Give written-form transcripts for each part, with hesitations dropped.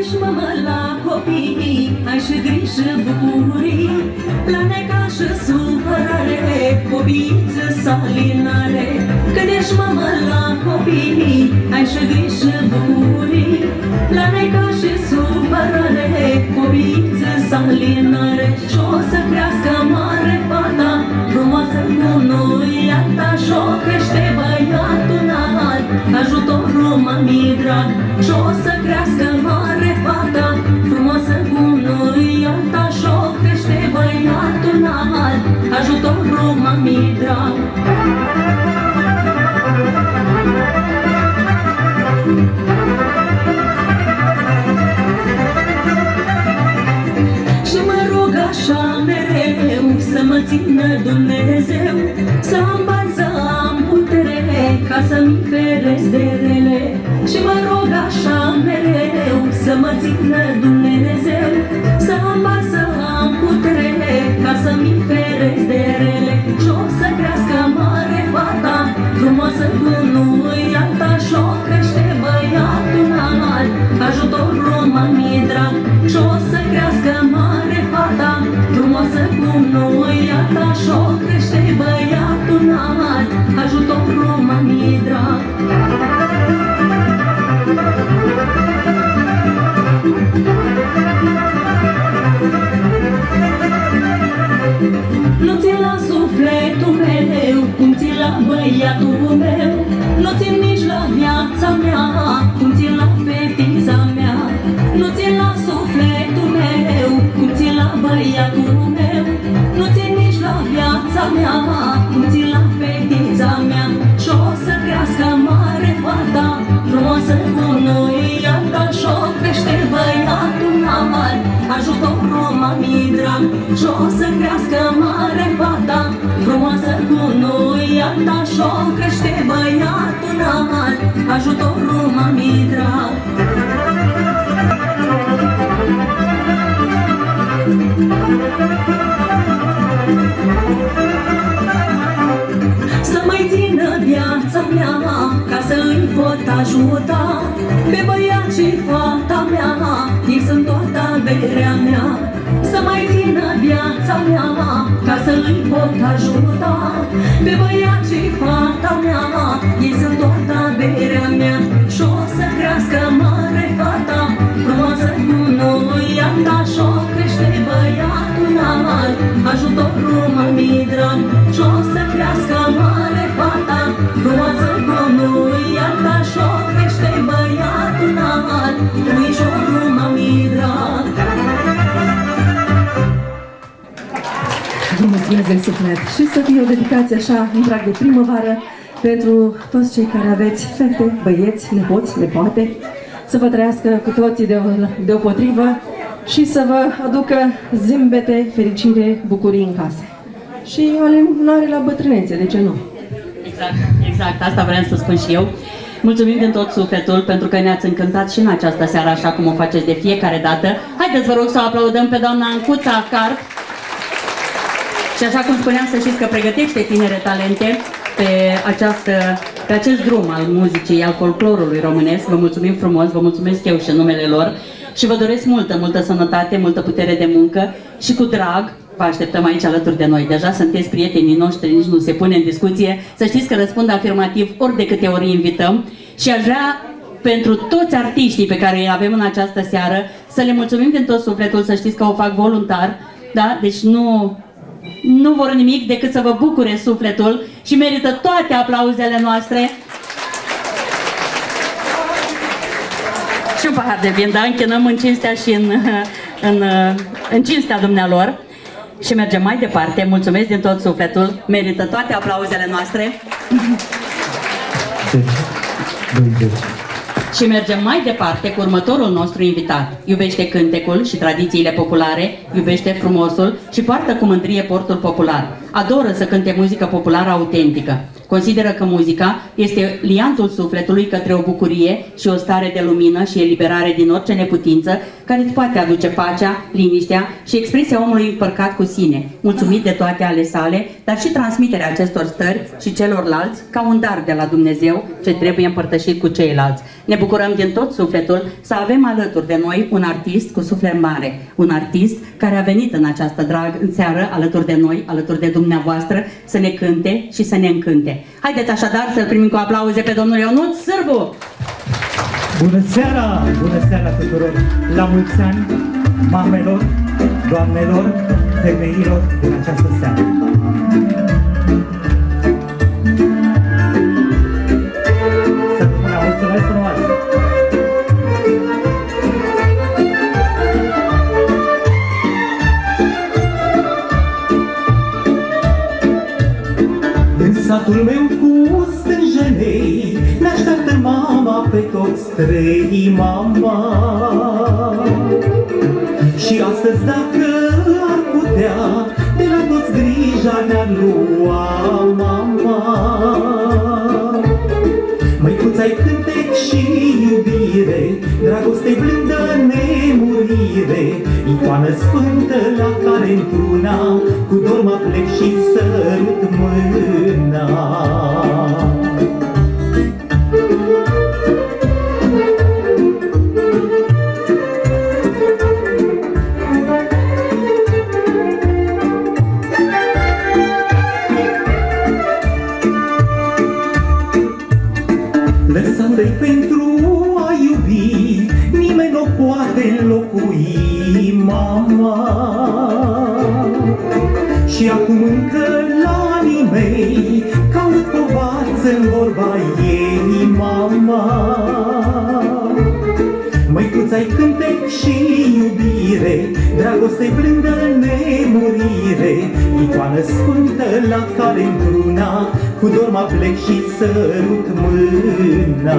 ești mamă la copii, ai și grijă bucurii, la necașă supărare, copiiță salinare. Când ești mamă la copii, ai și grijă bucurii, la necașă supărare, copiiță salinare. Și-o să crească mare fata, frumoasă cum nu-i ta, și-o crește băiatul înalt, ajutorul mami drag. Și-o să crească mare fata, frumoasă cum nu-i ta, și-o crește băiatul înalt, ajutorul mami drag. Și mă rog așa mereu să mă țină Dumnezeu, să am bani, să am putere, ca să-mi feresc de rele. Și mă rog așa mereu să mă țină Dumnezeu, să am bani, să am putere, ca să-mi feresc de rele. Și-o să crească mare fata, frumoasă cum nu-i ta, și-o crește băiatul înalt, ajutorul mami drag. Și-o să crească mare fata, frumoasă cum nu-i ta, și-o crește băiatul înalt, ajutorul mami drag. Nu țin la sufletul meu cum țin la băiatul meu, nu țin nici la viața mea cum țin la fetița mea. Nu țin la sufletul meu cum țin la băiatul meu, nu țin nici la viața mea cum țin la fetița mea. Și-o să crească mare fata, frumoasă cum nu-i ta, și-o crește băiatul înalt, ajutorul mami drag. Și-o să crească mare fata, frumoasă cum nu-i ta, și-o crește băiatul înalt, ajutorul mami drag. Să mai țină viața mea, ca să îi pot ajuta pe băiat și fata mea, ei sunt toată averea mea. Să mai țină viața mea, ca să îi pot ajuta pe băiat și fata mea, ei sunt toată averea mea. Și-o să crească mare fata, frumoasă cum nu-i ta, și-o crește băiatul înalt, ajutorul mami drag. Și-o să crească mare fata, frumoasă cum nu-i ta, și-o crește băiatul înalt, puișorul mami drag. Vă mulțumesc de suflet și să fie o dedicație așa în prag de primăvară pentru toți cei care aveți fete, băieți, nepoți, nepoate, să vă trăiască cu toții deopotrivă și să vă aducă zâmbete, fericire, bucurii în casă. Și alemnare la bătrânețe, de ce nu? Exact, asta vreau să spun și eu. Mulțumim din tot sufletul pentru că ne-ați încântat și în această seară, așa cum o faceți de fiecare dată. Haideți, vă rog, să o aplaudăm pe doamna Ancuța Cart. Și așa cum spuneam, să știți că pregătește tinere talente pe acest drum al muzicii, al folclorului românesc. Vă mulțumim frumos, vă mulțumesc eu și în numele lor și vă doresc multă sănătate, multă putere de muncă și cu drag. Vă așteptăm aici alături de noi. Deja sunteți prietenii noștri, nici nu se pune în discuție. Să știți că răspund afirmativ ori de câte ori invităm și aș vrea pentru toți artiștii pe care îi avem în această seară să le mulțumim din tot sufletul, să știți că o fac voluntar, da? Deci nu vor nimic decât să vă bucure sufletul și merită toate aplauzele noastre. Și un pahar de vin, da? Închinăm în cinstea și în cinstea dumnealor. Și mergem mai departe. Mulțumesc din tot sufletul. Merită toate aplauzele noastre. Și mergem mai departe cu următorul nostru invitat. Iubește cântecul și tradițiile populare, iubește frumosul și poartă cu mândrie portul popular. Adoră să cânte muzică populară autentică. Consideră că muzica este liantul sufletului către o bucurie și o stare de lumină și eliberare din orice neputință care îți poate aduce pacea, liniștea și expresia omului împărcat cu sine, mulțumit de toate ale sale, dar și transmiterea acestor stări și celorlalți ca un dar de la Dumnezeu ce trebuie împărtășit cu ceilalți. Ne bucurăm din tot sufletul să avem alături de noi un artist cu suflet mare, un artist care a venit în această seară alături de noi, alături de dumneavoastră, să ne cânte și să ne încânte. Haideți așadar să-l primim cu aplauze pe domnul Ionuț Sârbu! Bună seara! Bună seara tuturor! La mulți ani, mamelor, doamnelor, femeilor din această seară! Să rămână, mulțumesc frumos! În satul meu cu stânjenei ne-așteaptă mama pe toți trei, mama. Și astăzi dacă ar putea, de la toți grija ne-ar lua, mama. Măicuța-i cântec și iubire, dragoste blândă, nemurire, icoană sfântă la care într-una cu dor mă plec și sărut mâna. Lăsat-i pentru a iubi, nimeni nu poate înlocui, mama. Și acum încă la anii mei caut povață-n vorba ei, mama. Măicuța-i cântec și iubire, dragoste blândă, nemurire, icoană sfântă la care într-una cu dor mă plec și sărut mâna.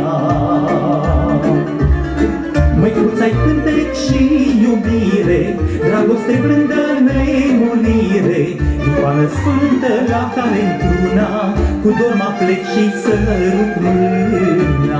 Măicuța-i cântec și iubire, dragoste blândă, nemurire, icoană sfântă la care într-una cu dor mă plec și sărut mâna.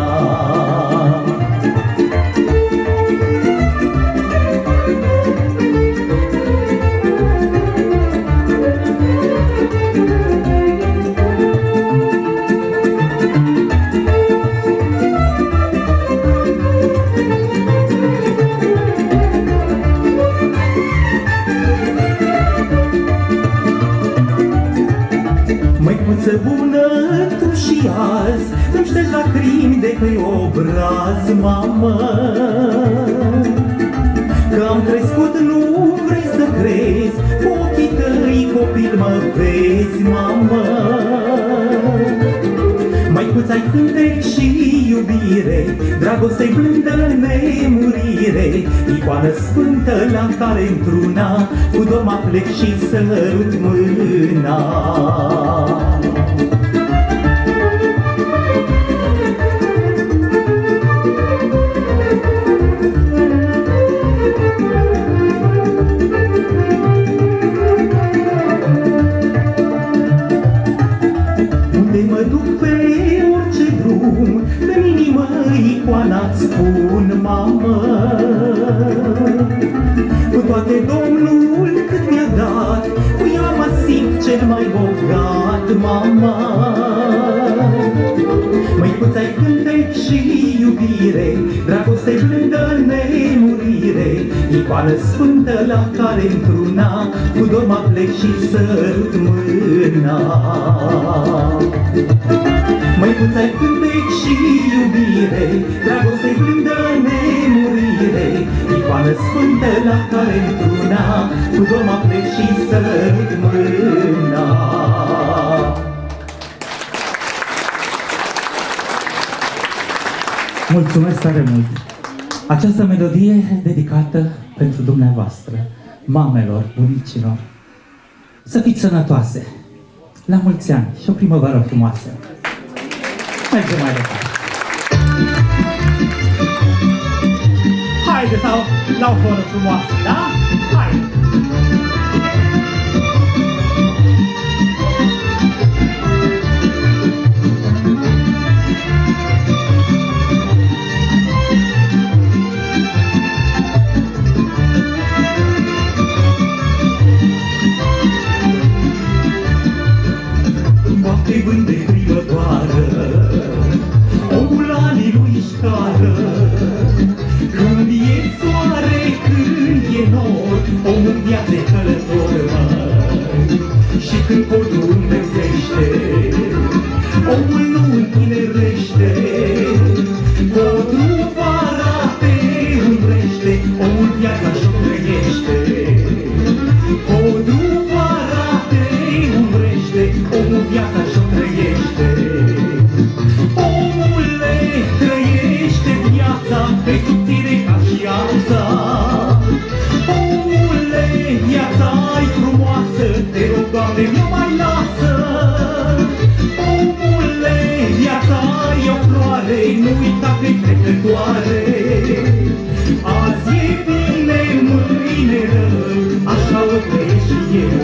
Măicuță bună, tu și azi îmi ștergi lacrimi de pe obraz, mamă. Că am crescut, nu vrei să crezi, cu ochii tăi copil mă vezi, mamă. Măicuța-i cântec și iubire, dragoste blândă, nemurire, icoană sfântă la care într-una cu dor mă plec și sărut mâna. Icoana-ți spun, mamă, cu toate Domnul cât mi-a dat, cu ea mă simt cel mai bogat, mama. Măicuța-i cântec și iubire, dragoste blândă, nemurire, icoană sfântă la care într-una cu dor mă plec și sărut mâna. Măicuța-i cântec și iubire, dragoste blândă, nemurire, icoană sfântă la care într-una cu dor mă plec și sărut mâna. Mulțumesc tare mult! Această melodie dedicată pentru dumneavoastră, mamelor, bunicilor. Să fiți sănătoase, la mulți ani și o primăvară frumoasă! Mergem mai departe! Haide sau la o foră frumoasă, da? Haide! viața. Omule, viața-i frumoasă, te rog, Doamne, nu mai lasă. Omule, viața-i o floare, nu uita că-i trecătoare. Azi e bine, mâine rău, așa o trăiesc și eu,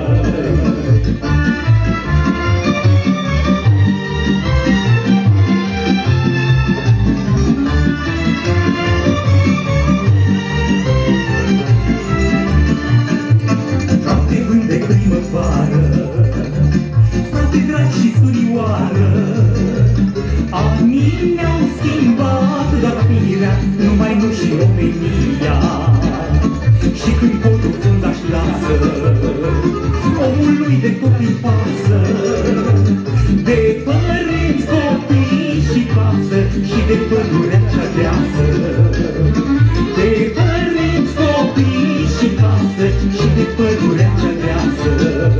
frate drag și surioară, anii ne-au schimbat doar firea, numai nu și omenia. Și când podul frunza-și lasă, omului de tot îi pasă, de părinți, copii și casă, și de pădurea cea deasă. De părinți, copii și casă, și de pădurea cea deasă.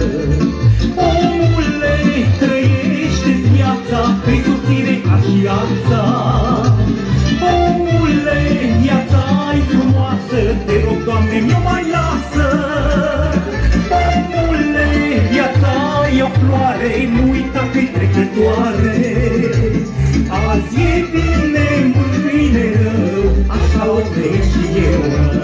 Omule, trăiește-ți viața, că-i subțire ca și ața. Omule, viața-i frumoasă, te rog, Doamne, mi-o mai lasă. Omule, viața-i o floare, nu uita că-i trecătoare. Azi e bine, mâine rău, așa o trăiesc și eu.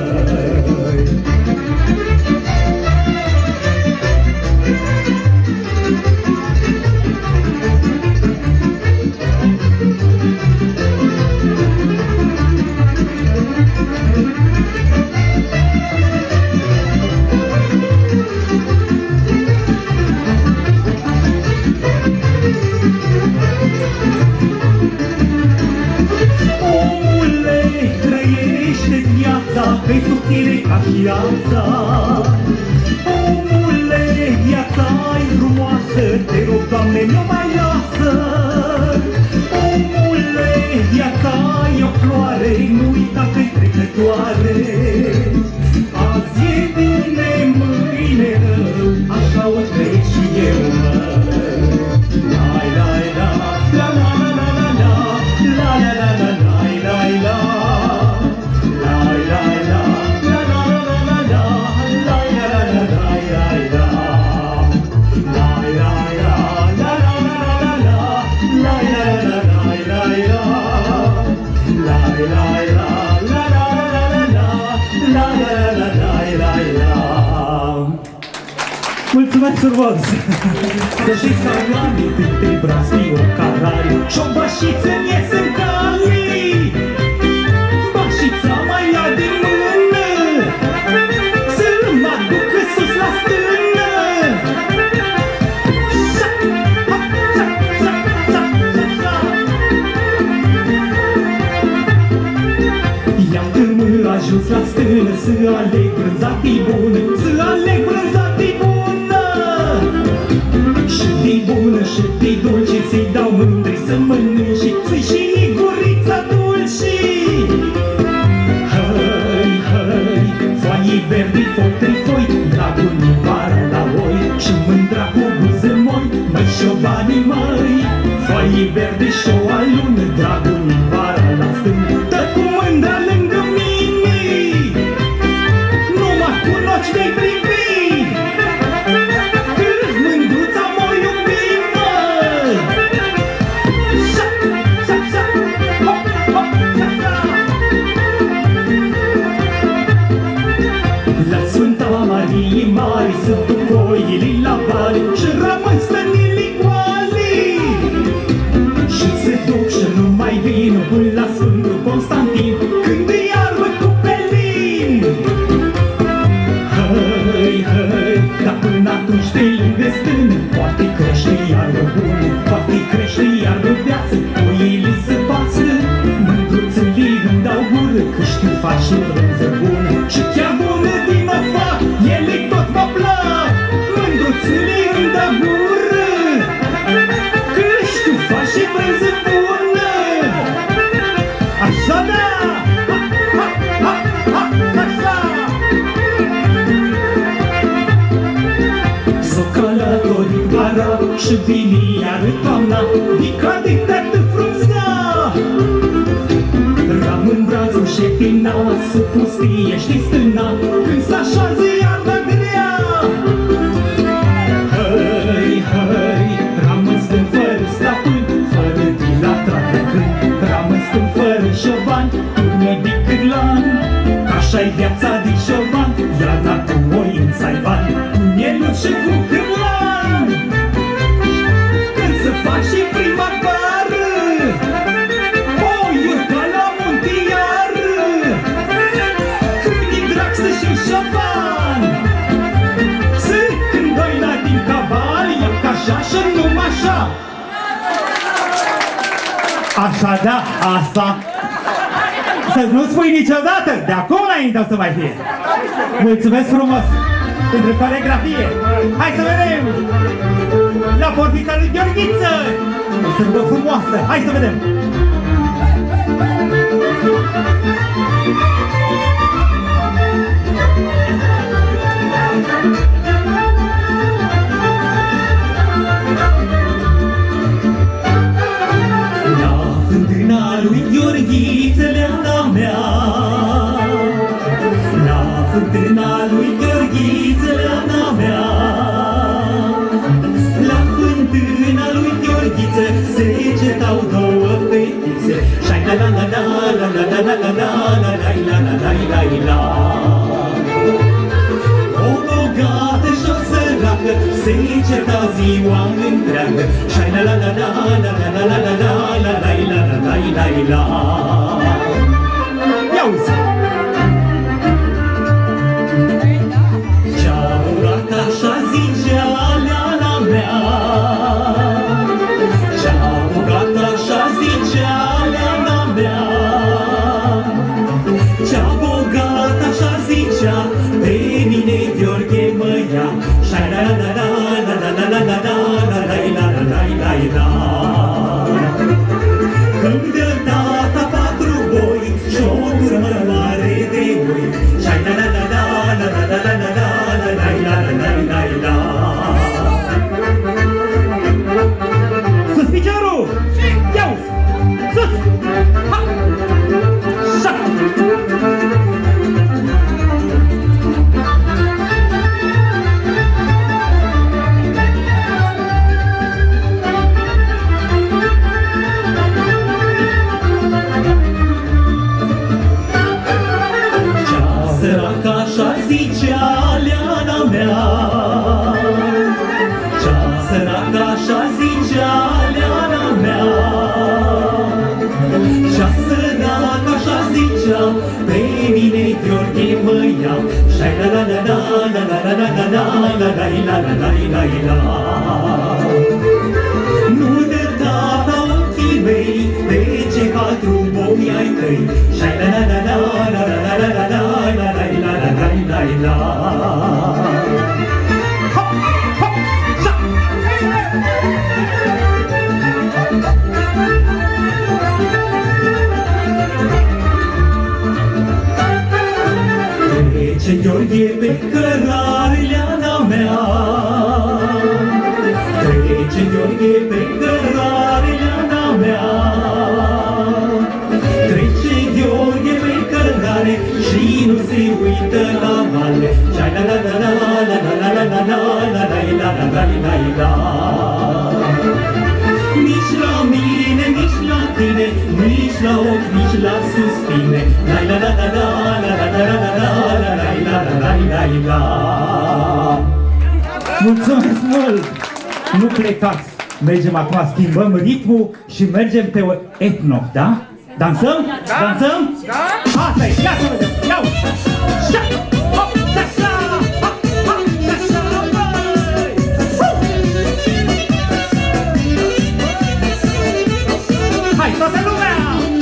Că-i subțire ca și ața. Omule, viața-i frumoasă, te rog, Doamne, nu mai lasă. Omule, viața-i o floare, nu uita că-i trecătoare. Azi e bine, mâine rău, așa o trăiesc și eu, lai, lai, la, la, la, la, la, la, la, la, la, la, lai, lai, la. Mulțumesc frumos! Deși salami printre brații o carari și o bășiță mi-e în cali. Bășița mai ia din mână să mă ducă sus la stână. I-am când mă ajuns la stână să aleg brânzat-i bună, să aleg brânzat-i bună. Și-i bună și-i dulce, să-i dau mândri să mănânci, să-i și gurița dulce. Hăi, hăi, foaie verde, foc trifoi, dragul mi vara la oi și mândra cu buze moi, măi și-o banii măi. Foaie verde și-o alună, dragul mi vara la stână, dă cu mândra lângă mine, nu mă cunoști de privi. Sunt foile la vale și rămân stănile goale. Și se duc și nu mai vin până la Sfântul Constantin, când e iarbă cu pelin. Hăi, hăi, dar până atunci de lângă stână poate crește iarbă bună, poate crește iarbă viață, oile se pasă, mândruțele îmi dau gură, că știu face brânză bună. Și chiar bună din o fac, ele tot mă plac, mândruțele îmi dau gură, că știu face brânză bună. Așa da! Ha, ha, ha, ha, așa! S-o călătorit vara și vine iară toamna, dica de tată frunza. Ram în brațul și pe nas, lasă pustie, știi stâna, când s-așează iarna grea. Hăi, hăi, rămân stând fără stăpân, fără dilatată când rămân stând fără șoban, urme decât lan. Așa-i viața din șoban, iarna cu oința-i van, cu mielul și cu cârlan. Când se faci și primăvară, oi, urcă la munte iară, când din dragsă și șoban, să când doina din caval, ia ca așa și numai așa. Așa, da, asta. Să nu spui niciodată, de acum înainte o să mai fie. Mulțumesc frumos pentru coreografie. Hai să vedem! La portița lui Gheorghiță! O sârbă frumoasă, hai să vedem! Lui Gheorghiță, leana mea, la fântâna lui Gheorghiță, leana mea, la fântâna lui Gheorghiță se cetau două fetițe, șai la la la la la la la la la la la la la la la. O bogată și o săracă se certa ziua întreagă, șai la la la la la la la la la la la la la la la. Ia-uzi! Cea bogată așa zicea leana mea, cea bogată așa zicea leana mea, cea bogată așa zicea, pe mine Gheorghe mă ia, șai la la la la la la la la la la la la la la. Când dă tata patru boi și-o turmă mare de oi, șai la la la la la la la la la la la la la la. Sus piciorul! Ia-uzi! Sus! Ha! Șa! Săraca așa zicea leana mea, cea săraca așa zicea leana mea, cea săraca așa zicea, pe mine Gheorghe mă ia, șai la la la la la la la la la la la la la la la. Nu de tata ochii mei, de ce patru boi ai tăi, șai la la la la la la la la la la la la la la la. Hop! Hop! Șa! Trece Gheorghe pe cărare leana mea, trece Gheorghe pe cărare leana mea, trece Gheorghe pe cărare și nu se uită la vale, șai la la la la la la la la la la la la la la la. Nici la mine, nici la tine, nici la ochi, nici la suspine, la la la la la la la la la la la la la la la. Mulțumesc mult! Nu plecați! Mergem acum, schimbăm ritmul și mergem pe o etno, da? Dansăm? Da. Dansăm? Da! Asta e! Ia să vedem! Ia uite! Șa! Hop! Așa! Hop! Hop! Așa! Băi! Hai, toată lumea!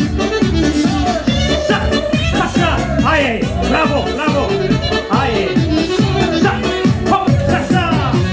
Șa! Așa! Aia e! Bravo! Bravo! Aia e! Șa! Hop! Așa!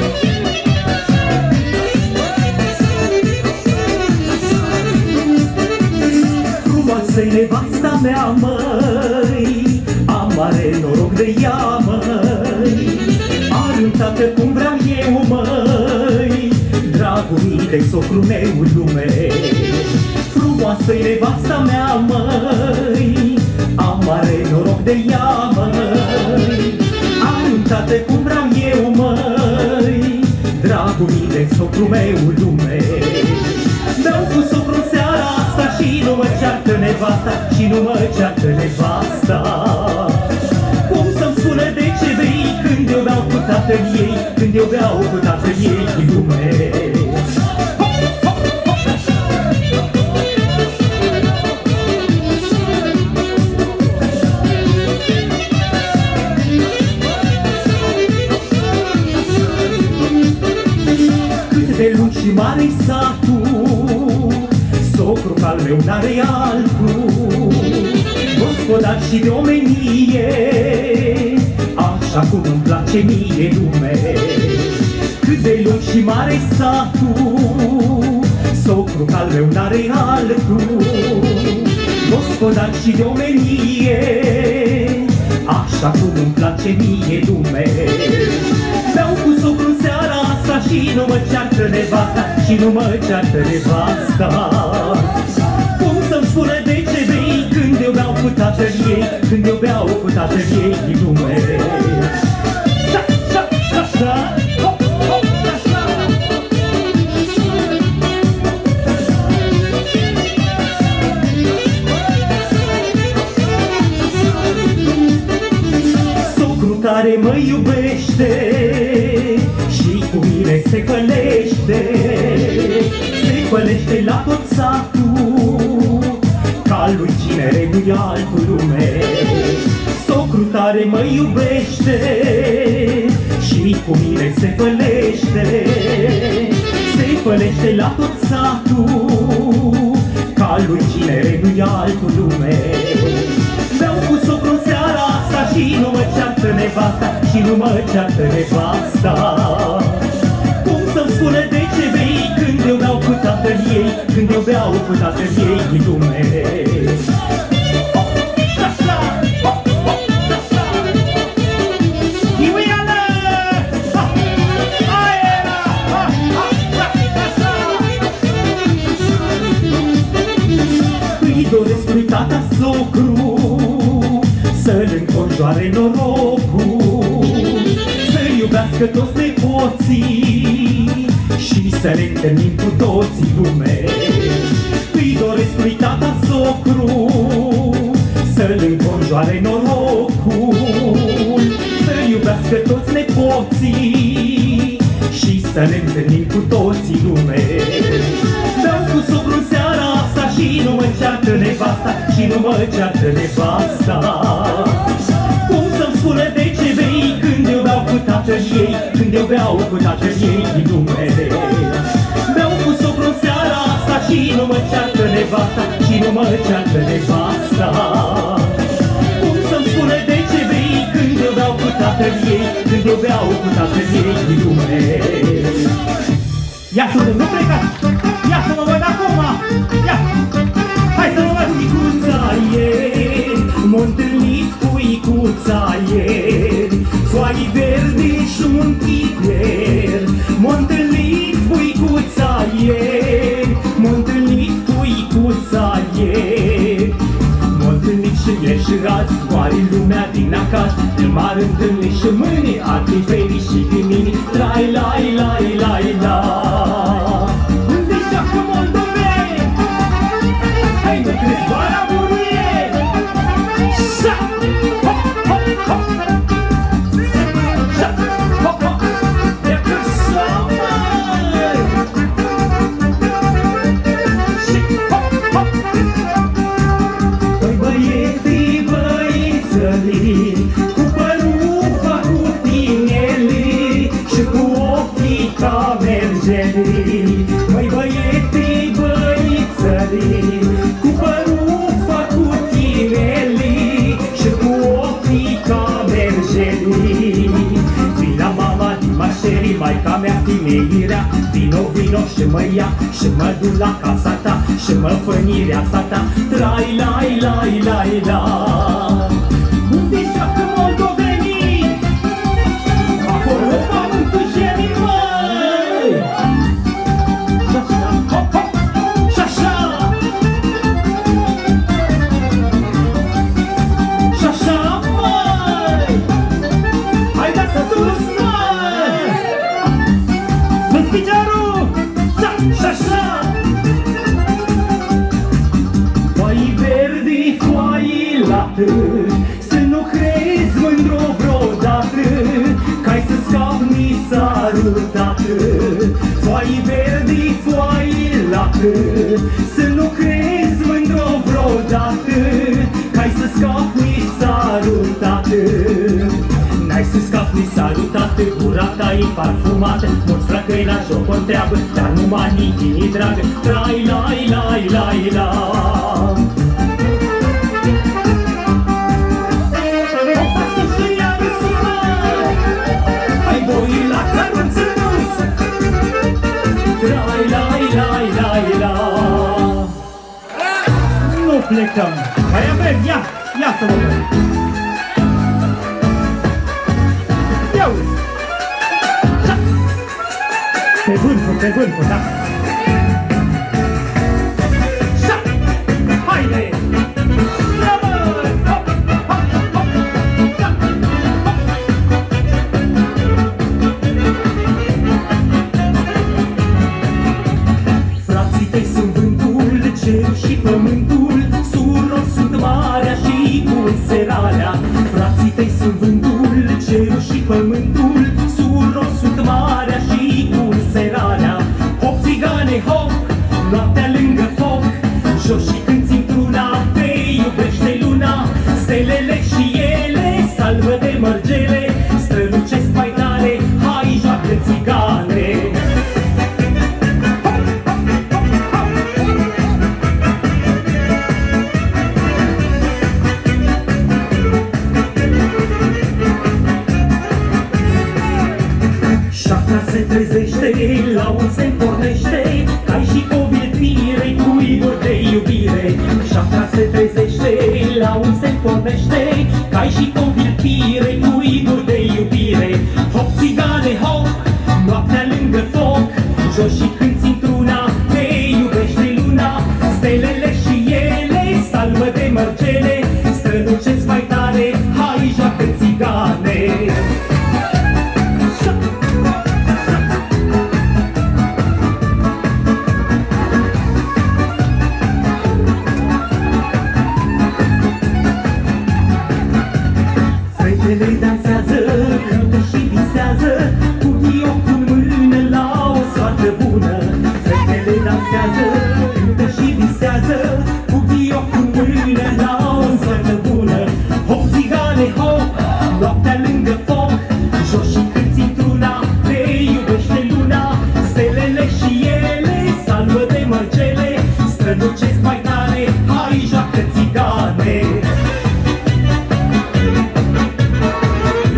Frumoasă-i nevasta mea, măi, am mare noroc de ea, măi, are un tată cum vreau eu, măi, dragul mii de socru meu în lume. Frumoasă-i nevasta mea, măi, am are noroc de ea, măi. Am un tată cum vreau eu, măi, dragul mii de socru meu lume. Beau cu socru în seara asta și nu mă ceartă nevasta, și nu mă ceartă nevasta. Cum să-mi spună de ce bei când eu beau cu tatăl ei, când eu beau cu tatăl ei lume. De lung și mare-i satul, socru că-al meu n-are altul, gospodar și de omenie, așa cum îmi place mie lume. Cât de lung și mare-i satul, socru că-al meu n-are altul, gospodar și de omenie, așa cum îmi place mie lume. Beau cu socru în seara asta și nu mă ceartă nevasta, și nu mă ceartă nevasta. Cum să-mi spună de ce bei când eu beau cu tatăl ei, când eu beau cu tatăl ei lume. Da, da, da, da. Hop, hop, da, da. Socru care mă iubește și cu mine se pălește, se pălește la tot satul, ca lui cinere nu-i altul lume. Socru tare mă iubește și cu mine se pălește, se pălește la tot satul, ca lui cinere nu-i altul lume. Beau cu socru în seara asta și nu mă ceartă nevasta, și nu mă ceartă nevasta. Cum să-mi spună de ce bei când eu beau cu tatăl ei, când eu beau cu tatăl ei lume. Îi doresc lui tata socru să-l înconjoare norocul, să-i iubească toți nepoții și să le întâlnim cu toții lume. Îi doresc lui tata socru să-l înconjoare norocul, să-i iubească toți nepoții și să ne întâlnim cu toții lume. Beau cu socru în seara asta și nu mă ceartă nevasta, și nu mă ceartă nevasta. Cum să-mi spună de ce bei când eu beau cu tatăl ei, când eu beau cu tatăl ei lume. Beau cu socru în seara asta și nu mă ceartă nevasta, și nu mă ceartă nevasta. Cum să-mi spună de ce bei când eu beau cu tatăl ei, când eu beau cu tatăl ei lume. Ia să nu plecați! Ia să mă văd acum! Ia! Hai să mă văd! Icuța ieri, m-a întâlnit cu icuța ieri, foaie verde și un chiper. M-a întâlnit cu icuța ieri, m-a întâlnit cu icuța ieri. M-a întâlnit și ieri și azi, oare lumea din acasă m-ar întâlni și mâine, ar fi fericit și din mine. Trai, lai, lai, lai, la. Hai, mă crezi vara burie! Șa! Hop, hop, hop! Șa! Hop, hop! E că șa, măi! Și hop, hop! Băi, băieții, băițălii, cu părul făcut tinelii și cu ochii ca mergelii. Băi, băieții, băițălii, cu părul făcut tinelii și cu ochii ca mergelii. Vin la mama din mașerii, maica mea fineirea, vino, vino și mă ia și mă duc la casa ta și mă fă mireasa ta. Trai, lai, lai, lai, la. Unde joacă moldovenii? Acolo pământul gemii, măi! Hop, hop! Și așa! nu crezi, mândru, vreodată că-ai să scapi nisarutată. Foaie verde, foaie lată, să nu crezi, mândru, vreodată că-ai să scapi nisarutată. N-ai să scapi nisarutată, gura ta e parfumată, mulți fracăi la joc o întreabă, dar numai nici dragă. Trai, lai, lai, lai, la. Nu plecăm, mai avem, ia să vă văd. Ia uite! Pe vârful, da? Haide! Ia mă! Hop, hop, hop! Ia! Frații tăi sunt vântul, cerul și pământul, surori sunt marea și pulserarea. Frații tăi sunt vântul, cerul și pământul, surori sunt marea și pulserarea. Hop, țigane, hop, noaptea lângă foc, jos și cânti într-una, te iubește luna. Stelele și ele, salvă de mărgele, strălucesc mai tare, hai joacă țigane. Se trezește, la un se pornește, ca-i și copilărie cu idol de iubire. Șapca se trezește, la un se pornește, ca-i și copilărie cu idol de iubire. Hop, țigane, hop, noaptea lângă foc, jos și cânti într-una, te iubește luna. Stelele și ele, salvă de mărgele, strălucesc mai tare, hai joacă țigane. Fetele dansează, cântă și visează, cu ghiocul în mână la o soartă bună. Fetele dansează, cântă și visează, cu ghiocul în mână la o soartă bună. Hop, țigane, hop, noaptea lângă foc, jos și cânti într-una, te iubește luna. Stelele și ele, salvă de mărgele, strălucesc mai tare, hai joacă țigane.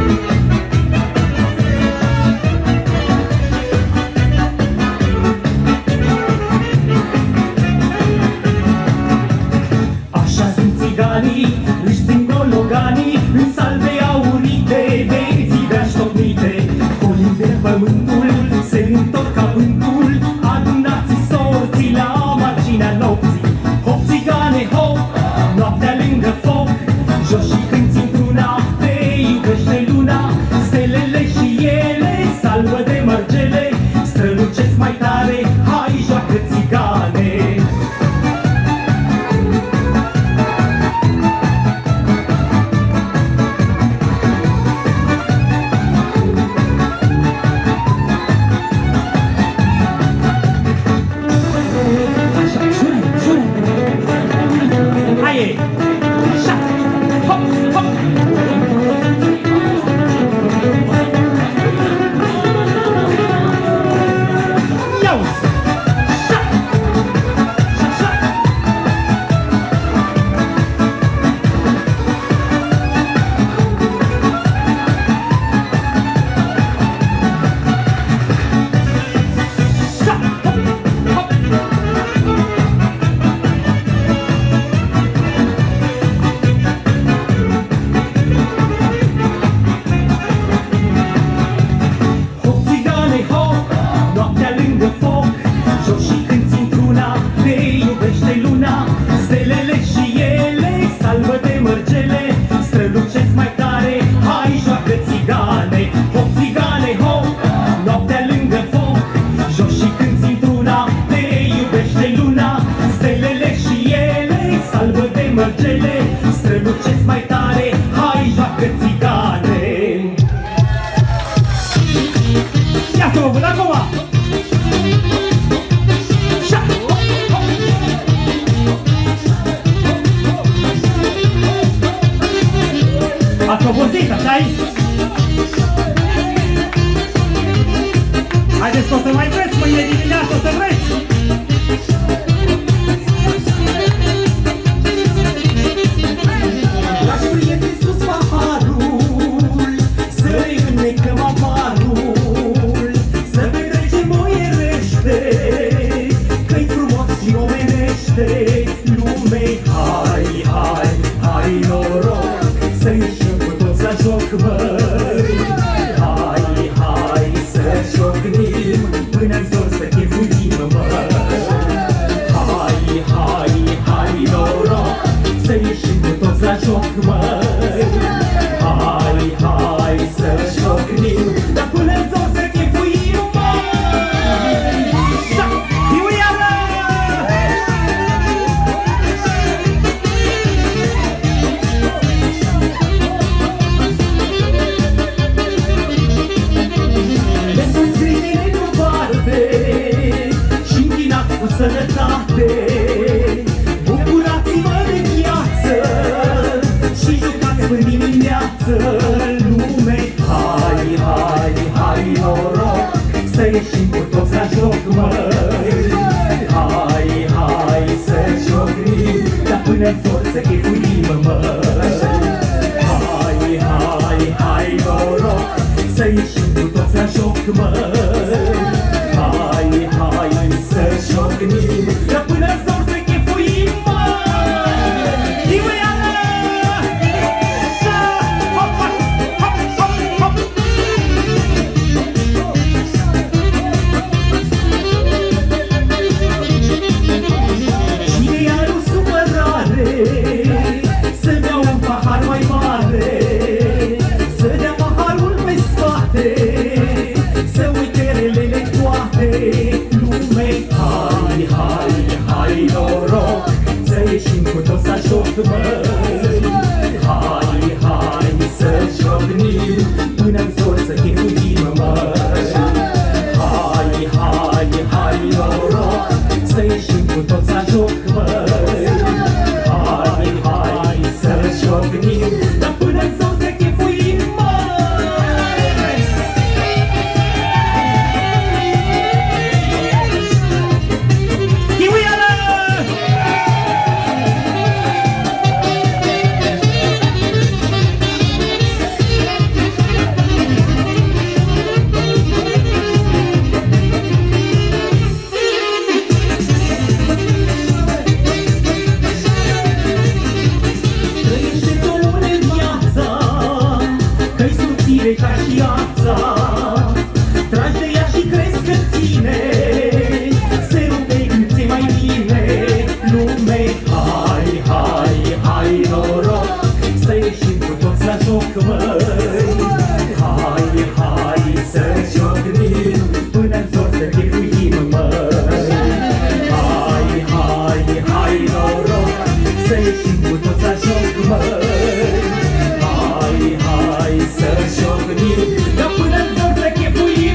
Ați obosit, așa-i? Haideți că o să mai vreți mâine dimineață, o să vreți! Dragi prieteni, sus paharul, să-i înnecăm amarul, să petrecem boierește, că-i frumos și omenește lumei. Hai, hai, hai noroc, să ieșim cu toți la joc, măi. Hai, hai, să ciocnim până-n zor să chefuim, măi. Hai, hai, hai noroc, să ieșim cu toți la joc, măi. Hai, hai, să ciocnim, dar până-n zor să chefuim, măi. Da, Iuliana! Lăsați grijile deoparte și închinați cu sănătate. Bucurați-vă de viață și jucați până dimineață lume. Hai, hai, hai noroc, să ieșim cu toți la joc, măi. Hai, hai, să ciocnim, dar până-n zor să chefuim, măi. Hai, hai, hai noroc, să ieșim cu toți la joc, măi. Hai, hai, să ciocnim, dar până-n zor să chefuim, măi. Iuliana! Da! Hop, hop, hop, hop, hop! Cine i-ar o supărare, să dea un pahar mai mare, să dea paharul pe spate, să uite relele toate lumei. Hai, hai, hai noroc, să ieșim cu toți la joc, măi. Hai, hai, să ciocnim, până-n zor să chefuim, măi. Hai, hai, hai noroc, să ieșim cu toți la joc, măi. Hai, hai, să ciocnim, dar până-n zor să chefuim, măi. Iuliana! Trăiește-ți omule viața, că-i subțire ca și ața. Tragi de ea și crezi că ține, se rupe când ți-e mai bine lume. Hai, hai, hai noroc, să ieșim cu toți la joc, măi. Hai, hai, să ciocnim, până-n zor să chefuim, măi. Hai, hai, hai noroc, să ieșim cu toți la joc, măi. Hai, hai, să ciocnim, dar până-n zor să chefuim,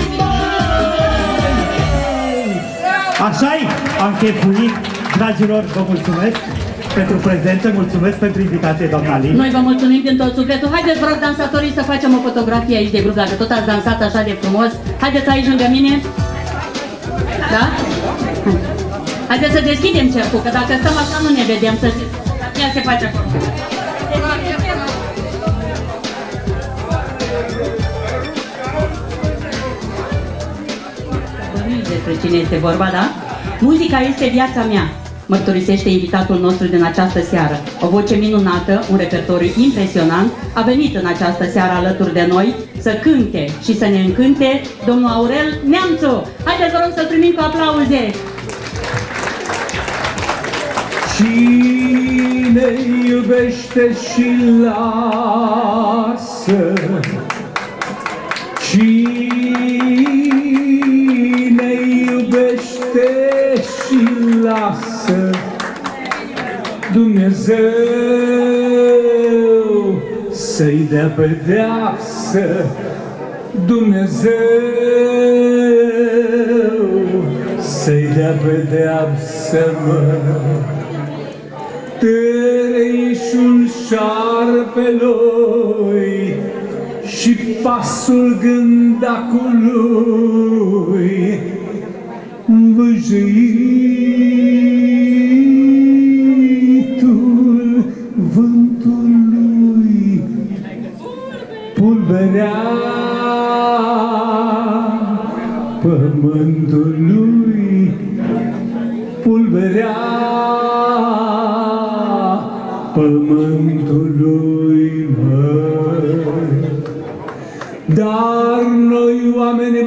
măi. Așa-i, am chefuit, dragilor, vă mulțumesc pentru prezență, mulțumesc pentru invitație, doamna Alin. Noi vă mulțumim din tot sufletul. Haideți, vă rog, dansatorii, să facem o fotografie aici de grup, dacă tot ați dansat așa de frumos. Haideți aici lângă mine. Da? Haideți să deschidem cercul, că dacă stăm așa nu ne vedem. Să știți. Ia se face acolo. Despre cine este vorba, da? Muzica este viața mea, mărturisește invitatul nostru din această seară. O voce minunată, un repertoriu impresionant, a venit în această seară alături de noi să cânte și să ne încânte domnul Aurel Neamțu. Haideți, vă rog, să-l primim cu aplauze! Cine iubește și lasă, cine iubește și lasă, Dumnezeu să-i dea pedeapsă, Dumnezeu să-i dea pedeapsă, mă. Trăișul șarpelui pasul gândacului, vâjâitul vântului, pulberea pământului, pulberea pământului, măi. Dar noi oamenii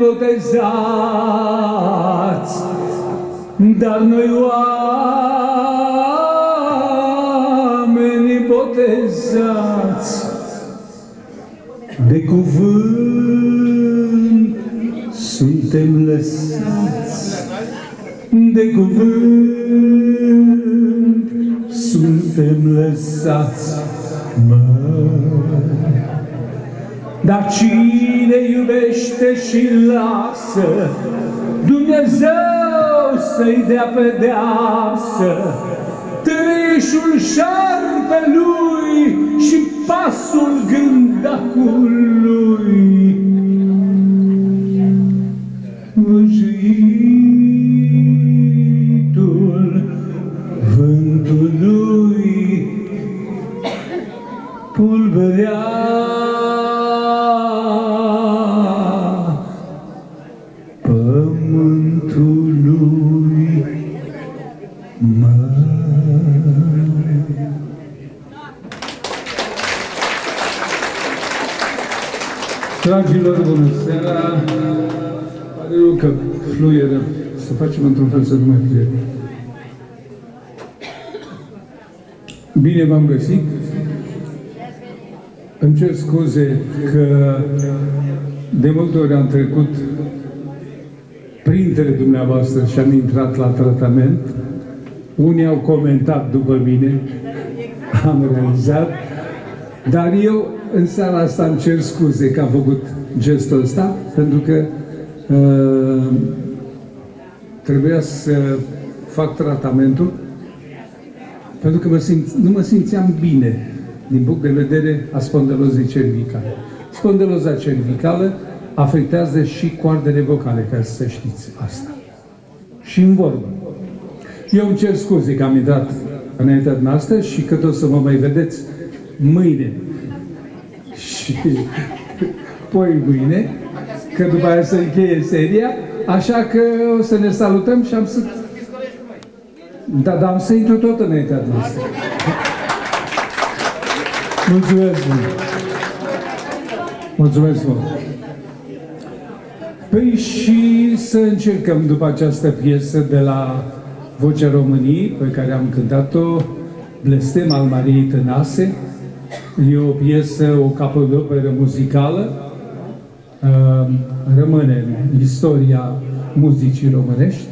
botezați, dar noi oamenii botezați, de cuvânt suntem lăsați, de cuvânt suntem lăsați, măi. Dar cine iubește și lasă, Dumnezeu să-i dea pedeapsă. Târișul șarpelui și pasul gândacului, vâjuitul vântului, pulberea pământului, măi. Dragilor, bună seara! Pare rău că fluieră, să facem într-un fel să nu mai fluieră. Bine v-am găsit! Îmi cer scuze că de multe ori am trecut printre dumneavoastră și am intrat la tratament. Unii au comentat după mine, am realizat, dar eu în seara asta îmi cer scuze că am făcut gestul ăsta, pentru că trebuia să fac tratamentul, pentru că nu mă simțeam bine din punct de vedere a spondelozei cervicale. Spondeloza cervicală afectează și coardele vocale, ca să știți asta. Și în vorbă. Eu îmi cer scuze că am intrat înaintea noastră și că o să mă mai vedeți mâine și poi mâine, că după aia să încheie seria, așa că o să ne salutăm și am să... Da, dar am să intru tot înaintea noastră. Mulțumesc mult! Mulțumesc mult! Păi și să încercăm după această piesă de la Vocea României, pe care am cântat-o, Blestem al Mariei Tănase. E o piesă, o capodoperă muzicală, rămâne în istoria muzicii românești.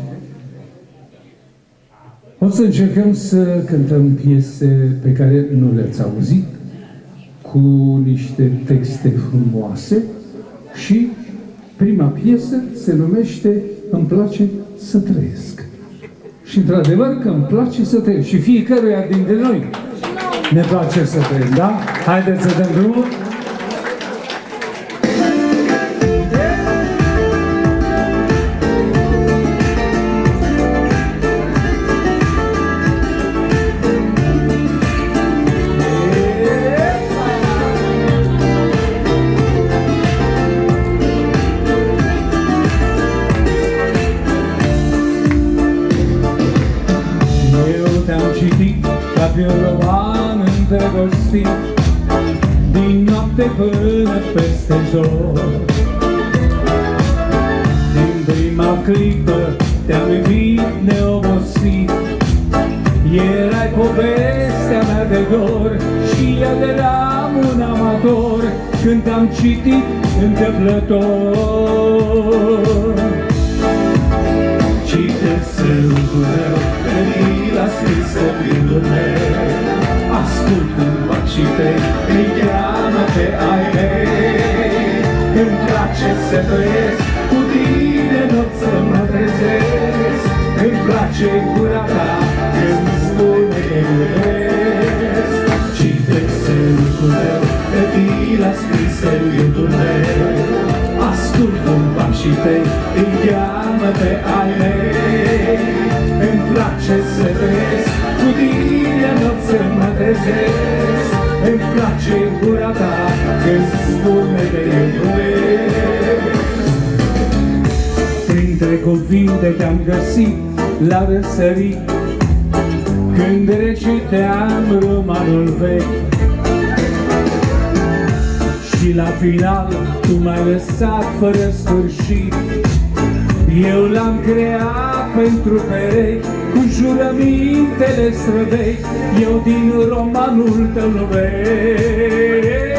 O să încercăm să cântăm piese pe care nu le-ați auzit, cu niște texte frumoase, și prima piesă se numește Îmi place să trăiesc. Și într-adevăr că îmi place să trăiesc. Și fiecăruia dintre noi ne place să trăiesc, da? Haideți să dăm drumul! Din noapte până peste zor, din prima clipă te-am iubit neobosit. Erai povestea mea de dor și eu eram un amator când te-am citit întâmplător. Citesc-l tău, că l-a scris copilul meu. Ascult în pacii tăi, îi cheamă pe ai mei. Îmi place să trăiesc, cu tine n-o să mă trezesc. Îmi place gura ta, când spune iubesc. Citește lucrul meu, că ți l-a scris în gândul meu. Ascult cum pașii tăi îi cheamă pe ai mei. Îmi place să trăiesc cu tine, nopt să mă trezesc. Îmi place gura ta când spune de iubesc. Printre cuvinte te-am găsit la răsărit, când reciteam romanul vechi. Și la final tu m-ai lăsat fără sfârșit. Eu l-am creat pentru perechi, cu jurămintele străvechi. Eu din romanul tău nu vei.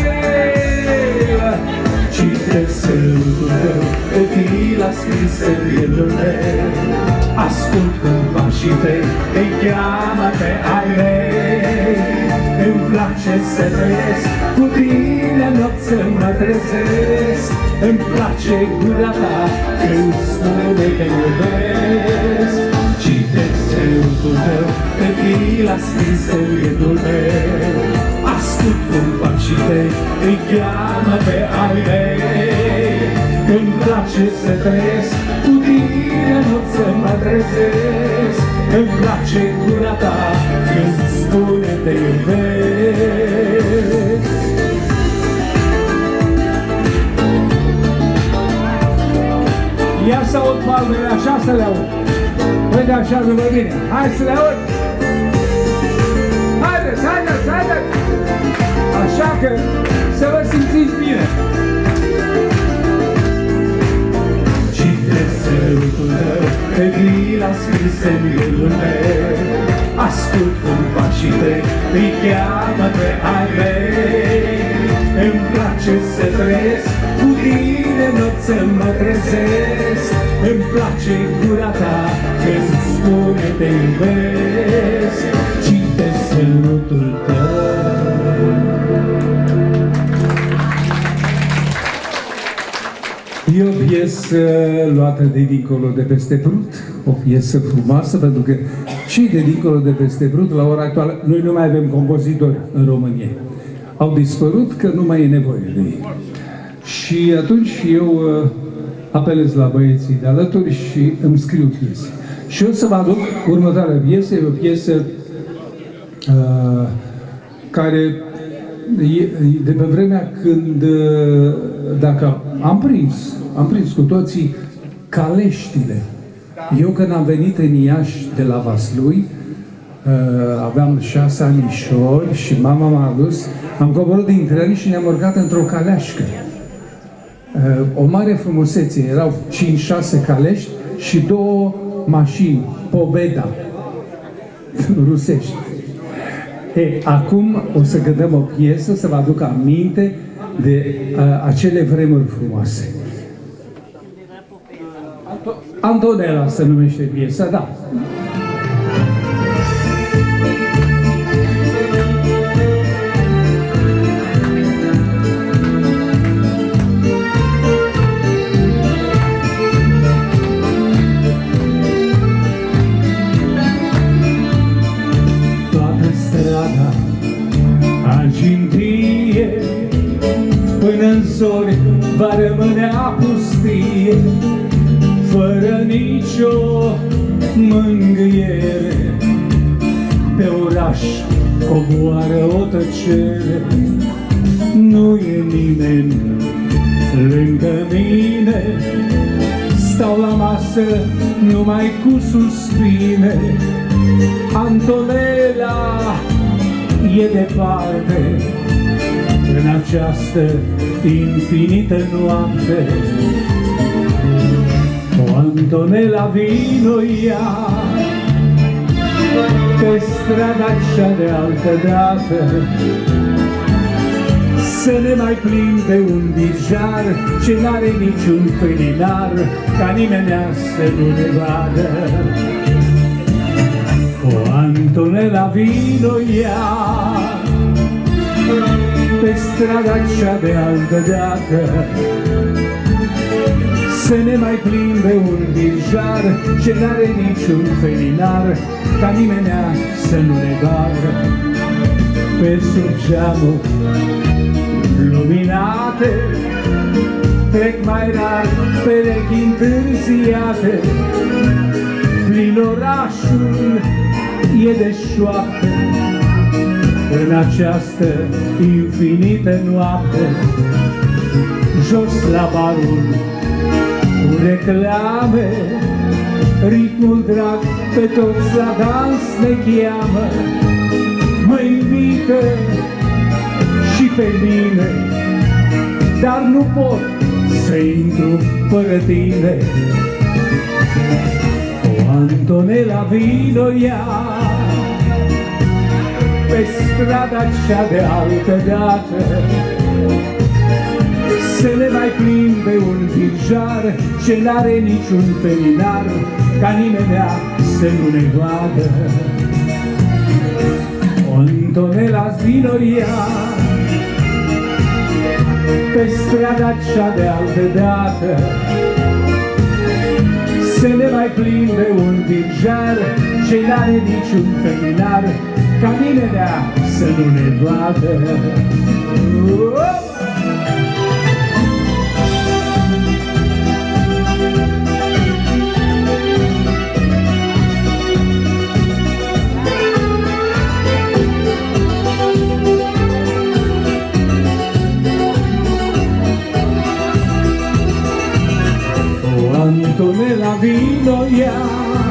Citesc sărutul tău, pe fii l-a scris în gândul meu. Ascult când pașii tăi îi cheamă pe ai mei. Îmi place să trăiesc cu tine, nopt să mă trezesc. Îmi place gura ta când spune că iubesc. Citesc sărutul tău, pe fii l-a scris în gândul meu. Ascult cum pașii tăi îi cheamă pe ai mei. Îmi place să trăiesc cu tine, nopt să mă trezesc. Îmi place gura ta când spune te iubesc. Ia să aud palmele, așa să le aud. Uite, așează-vă bine. Hai să le aud. Haideți, haideți, haideți. Așa că să vă simțiți bine. Citesc sărutul tău, pe gri l-a scris în gândul meu. Ascult cum pașii tăi îi cheamă pe ai mei. Îmi place să trăiesc cu tine, nopt să mă trezesc. Îmi place gura ta când spune te iubesc. Citesc sărutul tău. E o piesă luată de dincolo de peste Prut, o piesă frumoasă, pentru că cei de dincolo de peste Prut, la ora actuală, noi nu mai avem compozitori în România. Au dispărut că nu mai e nevoie de ei. Și atunci eu apelez la băieții de alături și îmi scriu piese. Și eu să vă aduc următoarea piesă, e o piesă care de pe vremea când, dacă am prins cu toții Caleștile. Eu când am venit în Iași de la Vaslui, aveam 6 anișori și mama m-a adus, am coborât din tren și ne-am urcat într-o caleașcă. O mare frumusețe, erau 5-6 calești și 2 mașini, Pobeda, rusești. Acum o să cântăm o piesă să vă aduc aminte de acele vremuri frumoase. Antonella se numește piesa, da. Toată strada argintie până-n zori va rămâne pustie, fără nicio mângâiere. Pe oraș coboară o tăcere, nu e nimeni lângă mine. Stau la masă numai cu suspine. Antonella e departe în această infinită noapte. O, Antonella, vino iar pe strada cea de altă dată, să ne mai plimbe un dijar ce n-are niciun felinar, ca nimenea să nu ne vadă. O, Antonella, vino iar pe strada cea de altă dată, să ne mai plimbe un dijar ce n-are niciun felinar, ca nimenea să nu ne vadă. Pe sub geamul luminate, trec mai rar perechi întârziate, plin orașul e de șoapte, în această infinită noapte. Jos la barul cu reclame, ritmul drag pe toți la dans ne cheamă, mă invită și pe mine, dar nu pot să intru fără tine. O, Antonella, vino ia pe strada cea de altă dată, să ne mai plimbe un virjar ce n-are niciun felinar, ca nimenea să nu ne vadă. O, Antonella, vino ia pe strada cea de altă dată, să ne mai plimbe un virjar ce n-are niciun felinar, ca nimenea să nu ne vadă. Antonella, vino ia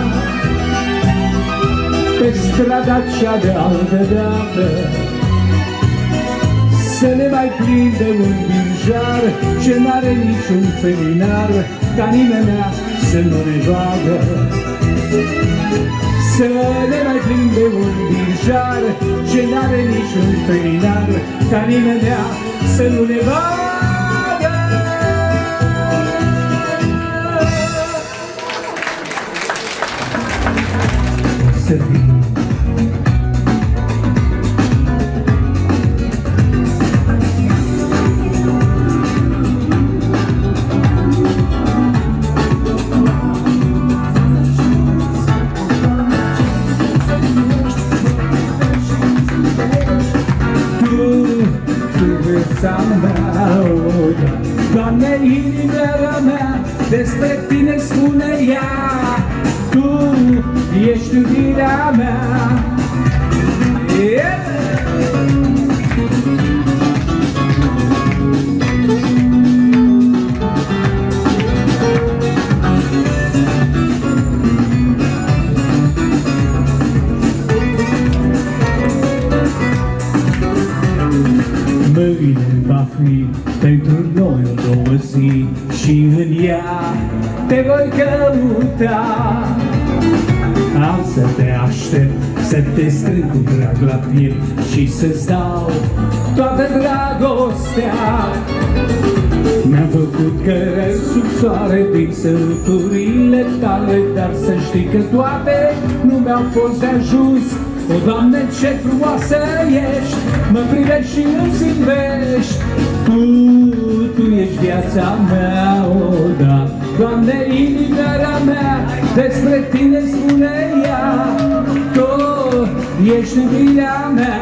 pe strada cea de altă dată, să ne mai prinde un virjar ce n-are niciun felinar, ca nimenea să nu ne vadă. Să ne mai prinde un virjar ce n-are niciun felinar, ca nimenea să nu ne vadă. Doamne, inimea mea, despre tine spune ea, tu ești iubirea mea. Mâine va fi pentru noi o nouă zi și în ea te voi căuta. Am să te aștept, să te strâng cu drag la piept și să-ți dau toată dragostea. Mi-am făcut cărări sub soare din săruturile tale, dar să știi că toate nu mi-au fost de ajuns. O, Doamne, ce frumoasă ești, mă privești și îmi zâmbești. Tu ești viața mea, o, da. Doamne, inimea mea, despre tine spune ea, tu ești iubirea mea.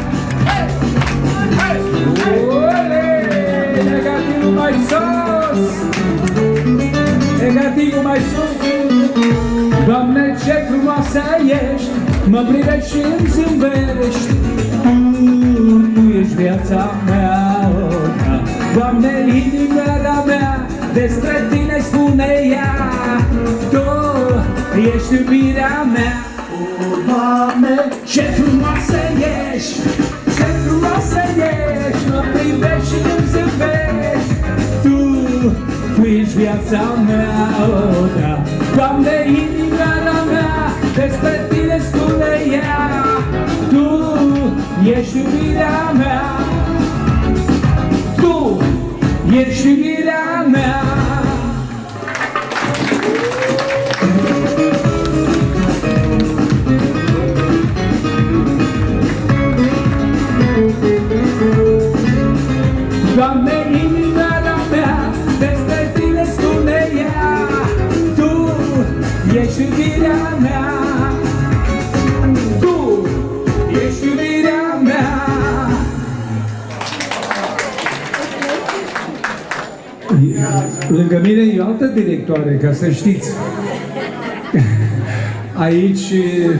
Ole, negativul mai sus, negativul mai sus. Doamne, ce frumoasă ești, mă privești și îmi zâmbești. Tu ești viața mea, oh, da. Doamne, inimea mea, despre tine spune ea, tu ești iubirea mea. Oh, Doamne, ce frumoasă ești, ce frumoasă ești, mă privești și îmi zâmbești. Tu ești viața mea, oh, da. Doamne, inimea mea, despre tine spune ea, tu ești iubirea mea. Tu ești iubirea mea. Doamne, inimea mea, despre tine spune ea, tu ești iubirea mea. Tu ești iubirea mea. Lângă mine e o altă directoare, ca să știți. Aici,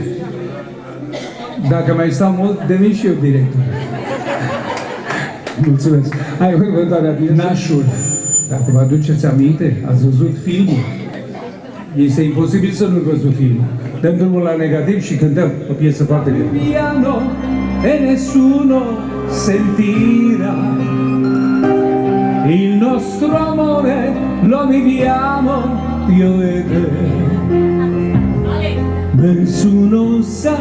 dacă mai stau mult, devin și eu director. Mulțumesc. Hai, următoarea piesă. Nașul. Dacă vă aduceți aminte, ați văzut filmul. Este imposibil să nu văzut filmul. Dăm drumul la negativ și cântăm o piesă foarte bine. Piano e nessuno sentirà il nostro amore lo viviamo io e te. Nessuno sa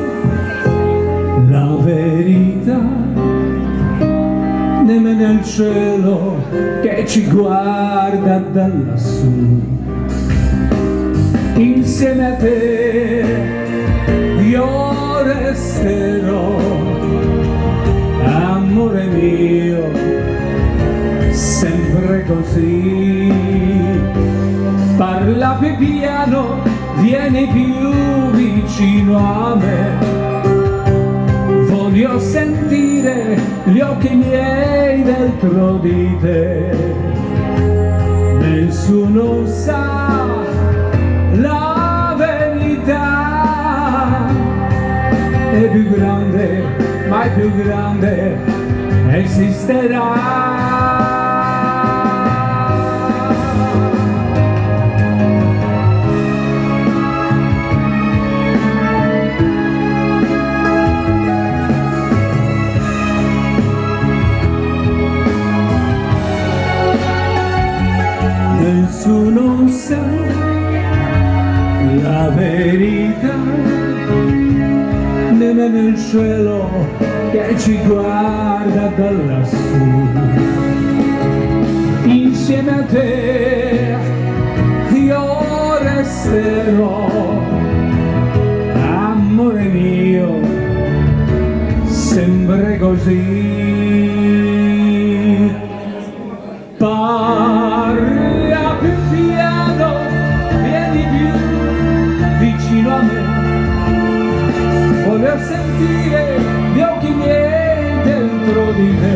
la verità, nemmeno il cielo che ci guarda da lassù. Insieme a te io resterò, amore mio, sempre così. Parla più piano, vieni più vicino a me. Voglio sentire gli occhi miei dentro di te. Nessuno sa la verità, è più grande, mai più grande esisterà. Nessuno sa la verità, nemmeno il cielo che ci guarda da lassù. Insieme a te io resterò, amore mio, sempre così. Parla più piano, vieni più vicino a me. Voglio sentire gli occhi miei dentro di te.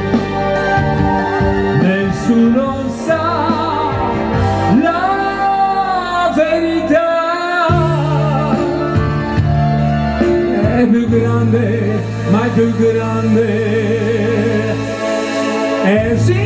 Nessuno sa la verità, è più grande, ma è più grande esisterà.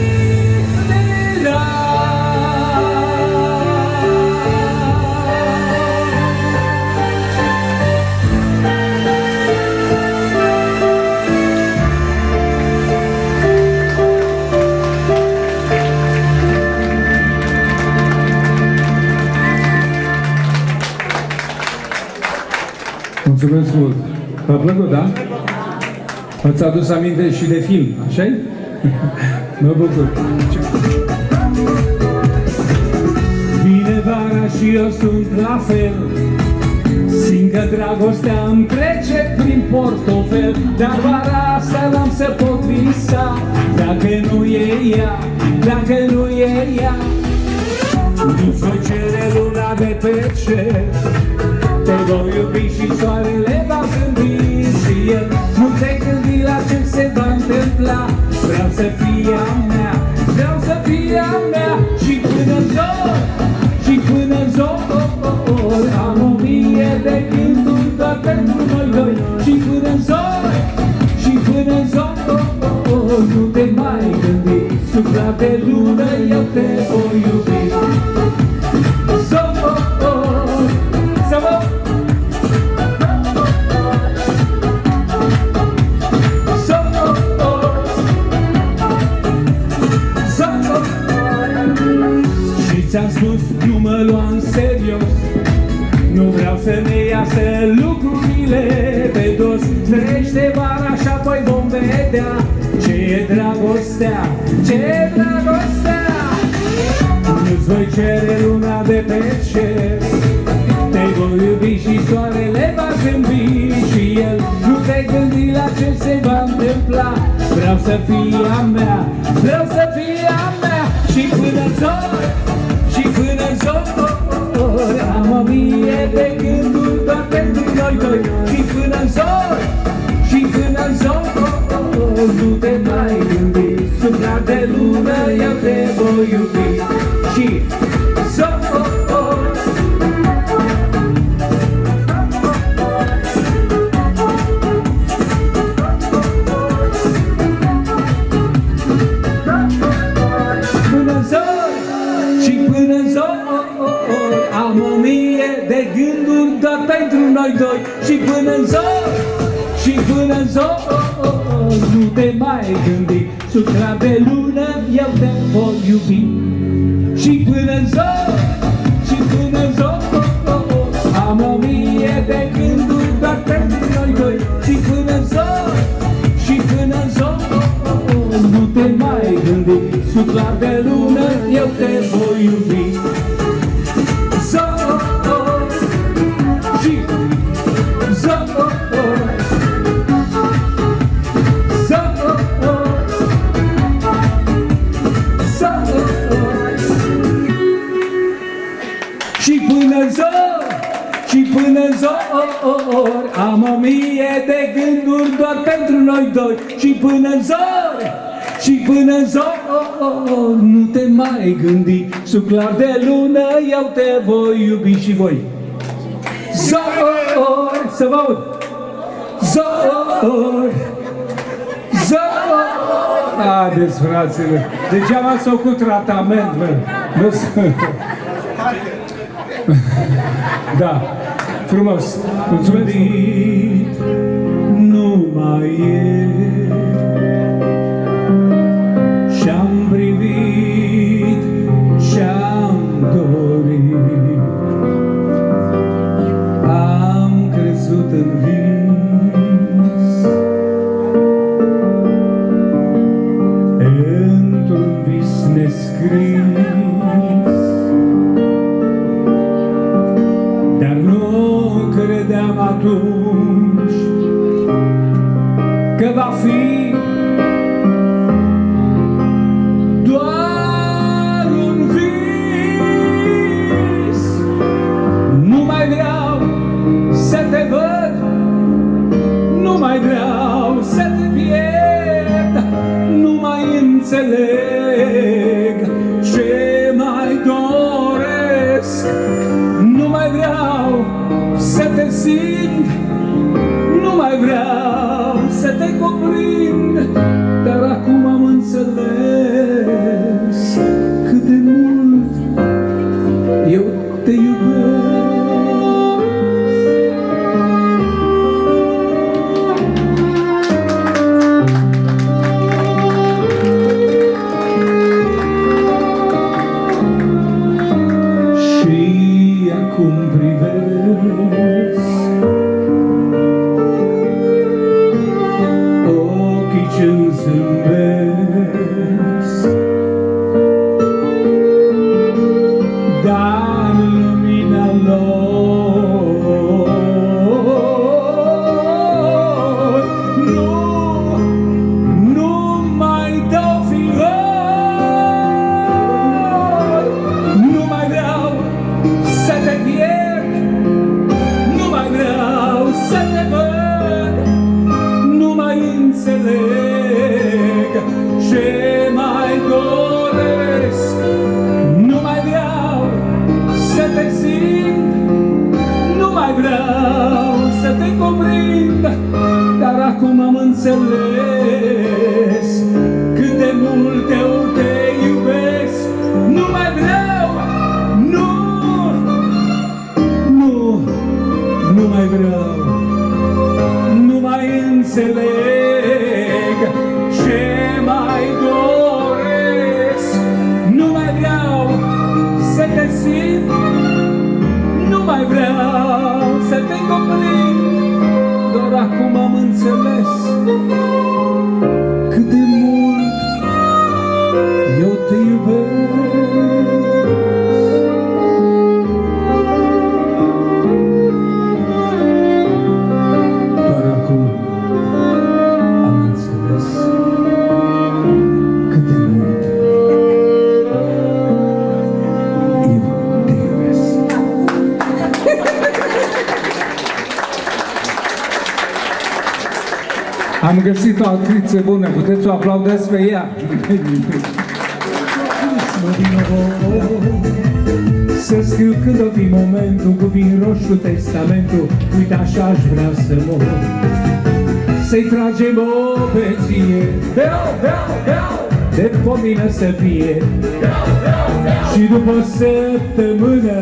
Mulțumesc mult! V-a plăcut, da? V-ați adus aminte și de film, așa-i? Mă bucur! Vine vara și eu sunt la fel, simt că dragostea îmi trece prin portofel, dar vara asta n-am să pot visa, dacă nu e ea, dacă nu e ea. Nu-ți voi cere luna de pe cer, te voi iubi și soarele va gândi și el. Nu te gândi la ce se va întâmpla, vreau să fie a mea, vreau să fie a mea. Și până-n zor, și până-n zor, am 1000 de gânduri doar pentru noi doi. Și până-n zor, și până-n zor, nu te mai gândi, sub de lună eu te voi iubi. Ți-am spus, nu mă lua în serios, nu vreau să ne iasă lucrurile pe dos. Trăiește vara și apoi vom vedea ce e dragostea, ce e dragostea. Nu-ți voi cere luna de pe cer, te voi iubi și soarele va zâmbi și el. Nu te gândi la ce se va întâmpla, vreau să fie a mea, vreau să fie a mea. Și până-n zor, și până-n zor, am 1000 de gânduri doar pentru noi doi. Și până-n zor, și până-n zor, nu te mai gândi, sub clar de lună eu te voi iubi. Și până zori și până zori am 1000 de gânduri doar pentru noi doi. Și până zori și până zori nu te mai gândi, sub clar de lună eu te voi iubi. Și până zori și până zori am 1000 de gânduri doar pentru noi doi. Și până zori și până zori nu te mai gândi, sub clar de lună eu te voi iubi. Zori și zori și până zori și până zori am 1000 de gânduri doar pentru noi doi. Și până zori și până zori nu te mai gândi, sub clar de lună eu te voi iubi. Și voi zori, să vă aud, zori, zori. Haideți, fraților, degeaba s-au făcut tratament, mă. Da, frumos, mulțumesc. Nu mai e și-am privit și-am dorit, am crezut în vis, într-un vis nescris. Credeam atunci că va fi doar un vis. Nu mai vreau să te văd, nu mai vreau să te pierd, nu mai înțeleg ce mai doresc. Nu mai vreau să te simt, nu mai vreau să te cuprind, dar acum am înțeles cât de mult eu te iubesc. Și acum privesc ochii ce-mi zâmbesc, dar lumina lor nu mai dau fiori. Nu mai vreau să te pierd, nu mai vreau să te văd, nu mai înțeleg ce mai doresc. Nu mai vreau să te simt, nu mai vreau să te cuprind, dar acum am înțeles cât de mult eu te iubesc. Nu mai vreau, nu mai vreau, nu mai înțeleg ce mai doresc. Nu mai vreau să te simt, nu mai vreau să te cuprind, doar acum am înțeles cât de mult eu te iubesc. Am găsit o actriță bună, puteți să o aplaudați pe ea. Să scriu când o fi momentul, cu vin roșu testamentul, uite așa aș vrea să mor. Să-i tragem o beție, beau, beau, beau, de pomină să fie. Și după o săptămână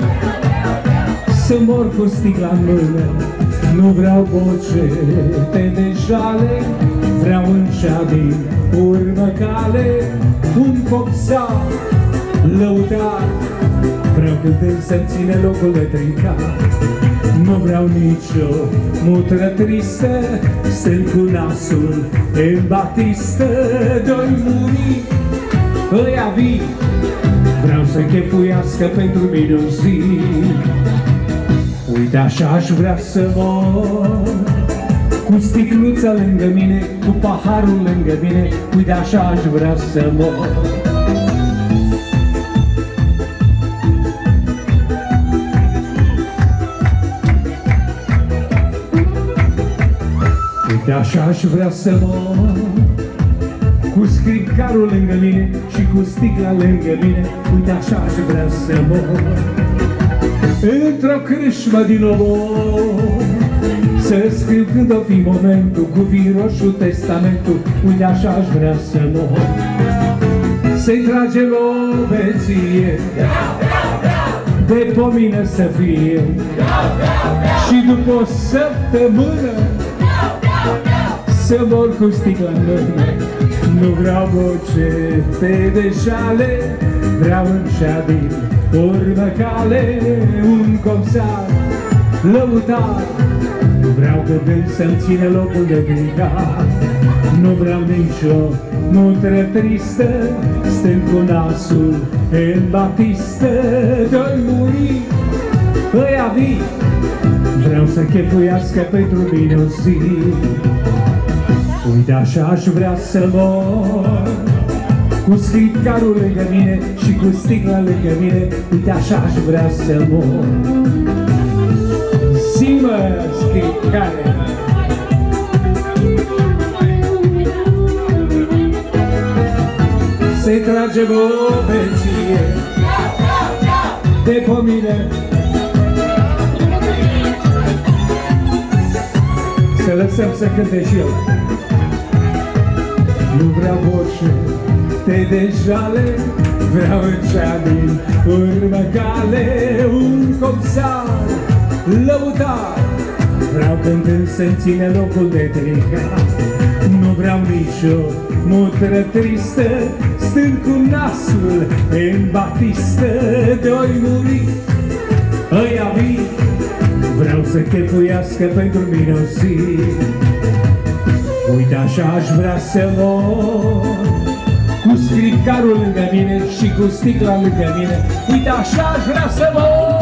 să mor cu sticla în mână. Nu vreau bocete de jale, vreau în cea din urmă cale un coxar lăudar. Vreau cântând să-mi ține locul de trincat. Nu vreau nicio mutră tristă, stând cu nasul în batistă. Doi muri, ăia vii, vreau să chefuiască pentru mine o zi. Uite așa aș vrea să mor, cu sticluța lângă mine, cu paharul lângă mine. Uite așa aș vrea să mor. Uite așa aș vrea să mor, cu scripcarul lângă mine și cu sticla lângă mine. Uite așa aș vrea să mor. Într-o crâșmă din omor, să scriu când o fi momentul, cu vin roșu testamentul. Uite așa aș vrea să mor. Să-i tragem o beție, de pomină să fie. Și după o săptămână să mor cu sticla în mână. Nu vreau bocete de jale, vreau în cea din urmă cale un coxar lăutar. Vreau cântând să-mi ține locul de trincat. Nu vreau nicio mutră tristă, stând cu nasul în batistă. Doi muri, ăia vii, vreau să chefuiască pentru mine o zi. Uite așa aș vrea să mor, cu scripcarul lângă mine și cu sticla lângă mine. Uite așa aș vrea să mor. Zi-mă, scripcare! Să-i tragem o beție, de pomină, să lăsăm să cânte și el. Nu vreau bocete de jale, vreau în cea din urmă cale un coxar lăutar. Vreau cântând să-mi ține locul de trincat. Nu vreau nicio mutră tristă, stând cu nasul în batistă. Doi muri, ăia vii, vreau să chefuiască pentru mine o zi. Uite așa aș vrea să mor, cu scripcarul lângă mine și cu sticla lângă mine. Uite așa aș vrea să mor.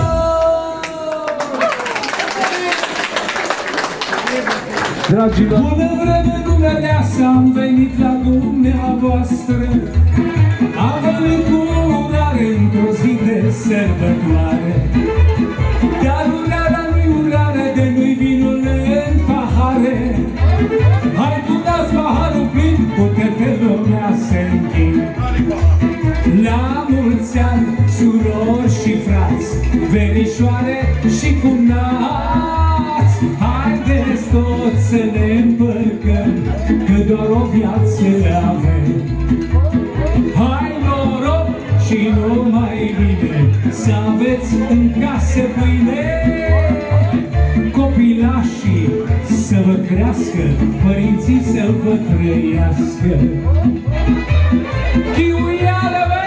Dragilor, bună vreme dumneavoastră, am venit la dumneavoastră. Am venit cu urare într-o zi de sărbătoare. Dar urarea nu-i urare, de nu-i vinul în pahare. Hai tu dați paharul plin, puteți lumea să închin. La mulți ani, surori și frați, verișoare și cumnați. Haideți toți să ne împărcăm, că doar o viață avem. Hai noroc și numai bine, să aveți în casă pâine. Copilașii să vă crească, părinții să vă trăiască. Chiuială, bă!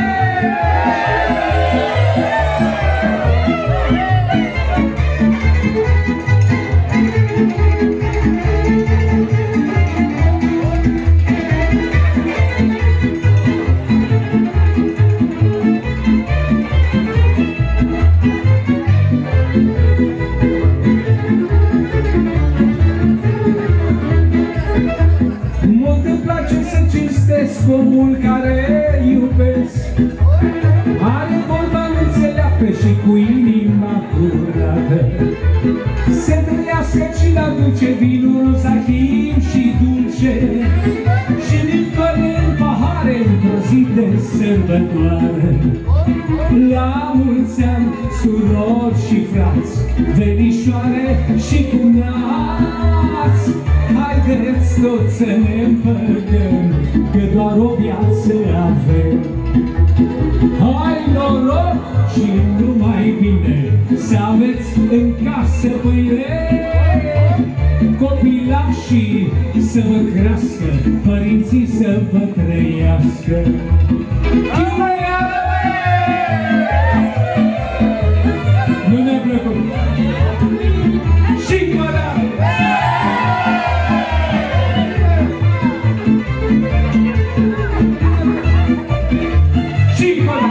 Omul care iubesc are vorba înțeleaptă și cu inima curată. Se trăiască și-l aduce vinul Zahim și de sărbătoare. La mulți ani, surori și frați, verișoare și cumnați, haideți toți să ne împărtăm, că doar o viață avem. Hai noroc și numai bine, să aveți în casă pâine, copilașii să vă crească, părinții să vă trăiască. Nu ne-a plăcut! Și măra! Și măra!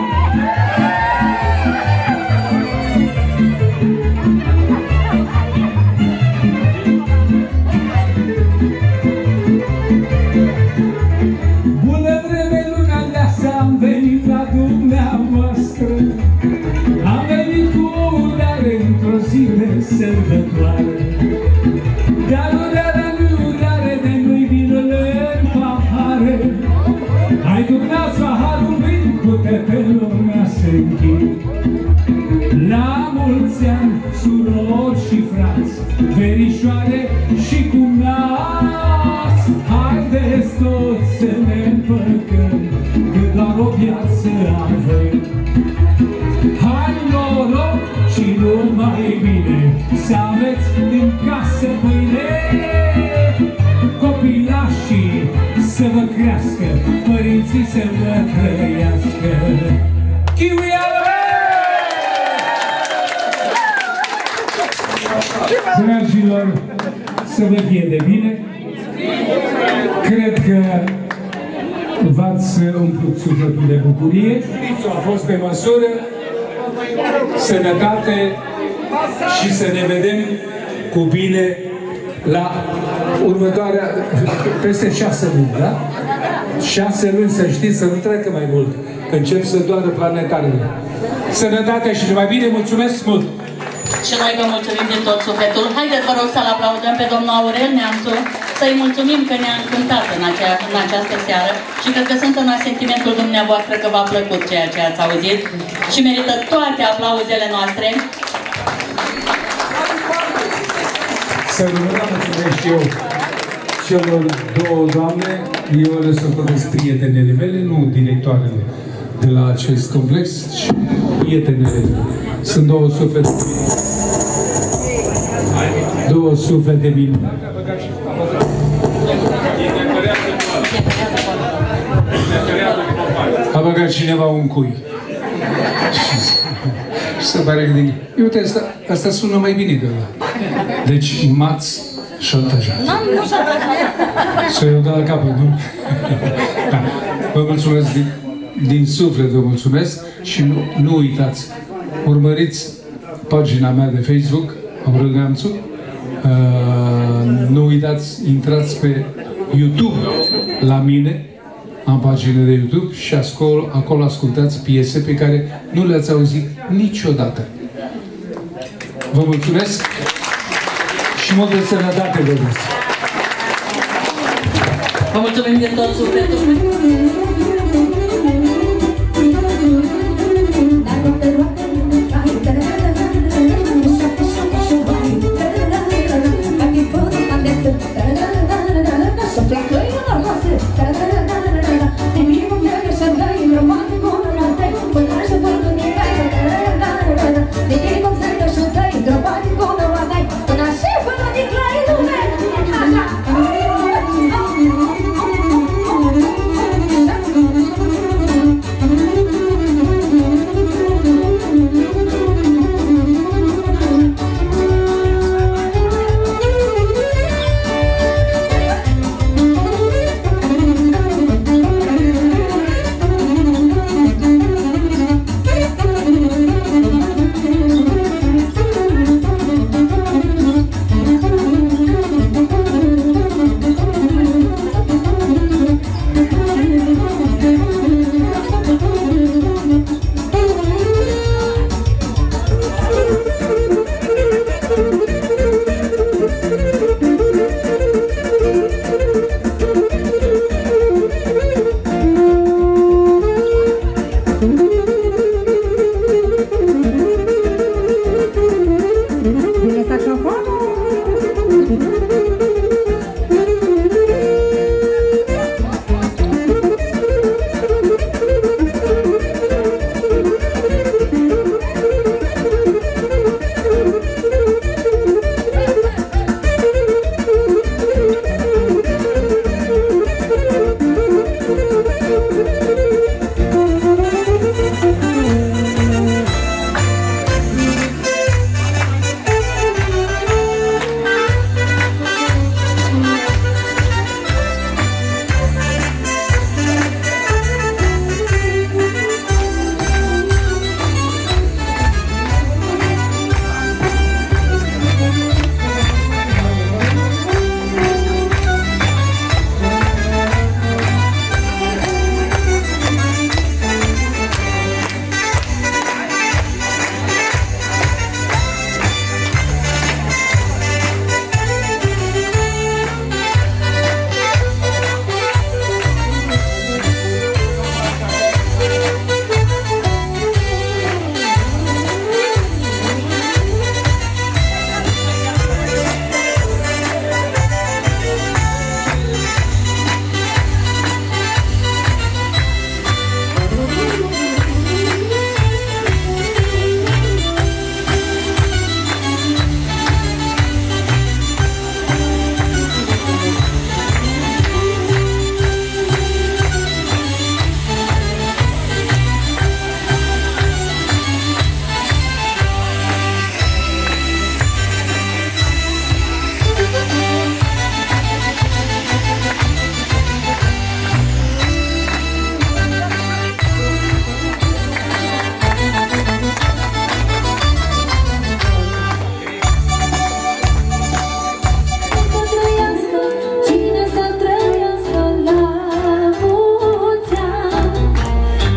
Bună vreme, luna leasă, am venit la dumneavoastră. Am venit cu o urare într-o zi de sărbătoare. Dar urarea nu-i urare, de nu-i vinul în pahare. Hai turnați paharul vin, du-te pe lumea să închid. La mulți ani, surori și frați, verișoare și cumnați, haideți toți să ne împărtăm, că doar o viață avem. Hai noroc și numai bine, să aveți în casă pâine, copilașii să vă crească, părinții să vă trăiască. Dragilor, să vă fie de bine. Cred că v-ați umplut sufletul de bucurie. A fost pe măsură. Sănătate și să ne vedem cu bine la următoarea, peste 6 luni, da? 6 luni, să știți, să nu treacă mai mult, că încep să doară planetarele. Sănătate și numai bine, mulțumesc mult! Și noi vă mulțumim din tot sufletul. Haideți, vă rog, să-l aplaudăm pe domnul Aurel Neamțu, să-i mulțumim că ne-a încântat în această seară și cred că sunt în asentimentul dumneavoastră că v-a plăcut ceea ce ați auzit și merită toate aplauzele noastre. Să rămână, mulțumesc și eu celor două doamne, eu le socotesc prietenele mele, nu directoarele de la acest complex, ci prietenele. Sunt două suflete. Două suflete bine. A băgat cineva un cui. Și se pare că din... Uite, asta sună mai bine de ăla. Deci, m-ați șantajat. Nu șantajat. Să eu dau la capăt, nu? Da. Vă mulțumesc din suflet, vă mulțumesc și nu uitați. Urmăriți pagina mea de Facebook, Aurel Neamțu. Nu uitați, intrați pe YouTube la mine, am pagină de YouTube și acolo ascultați piese pe care nu le-ați auzit niciodată. Vă mulțumesc și multă sănătate vă doresc. Vă mulțumim din tot sufletul. Să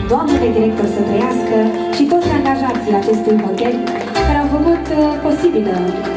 doamnele director să trăiască și toți angajații acestui hotel care au făcut posibil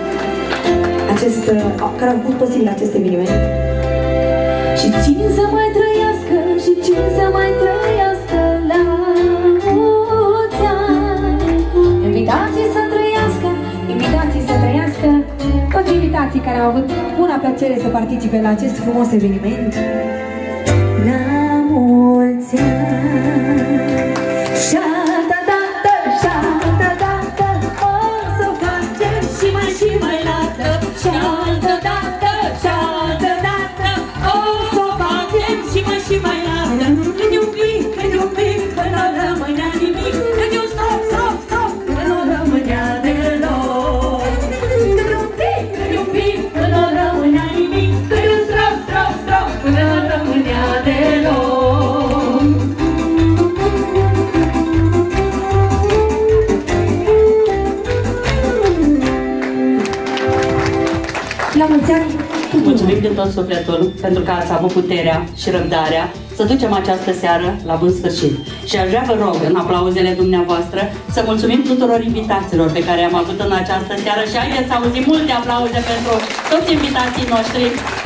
acest eveniment. Și cine să mai trăiască, și cine să mai trăiască la mulți ani. Invitații să trăiască, invitații să trăiască, toți invitații care au avut buna plăcere să participe la acest frumos eveniment. La mulți ani. Șa-da-da-da, șa-da-da-da, o să facem și mai lată. Șa-da-da-da, șa-da-da-da, o să facem și mai lată. Când un pic, când nu rămânea nimic, când un stop, când nu rămânea deloc. Când un pic, când nu rămânea nimic, când un strop, când nu rămânea deloc. La mulți ani tuturor! Mulțumim din tot sufletul pentru că ați avut puterea și răbdarea să ducem această seară la bun sfârșit. Și aș vrea, vă rog, în aplauzele dumneavoastră, să mulțumim tuturor invitațiilor pe care am avut în această seară și haideți să auzim multe aplauze pentru toți invitații noștri.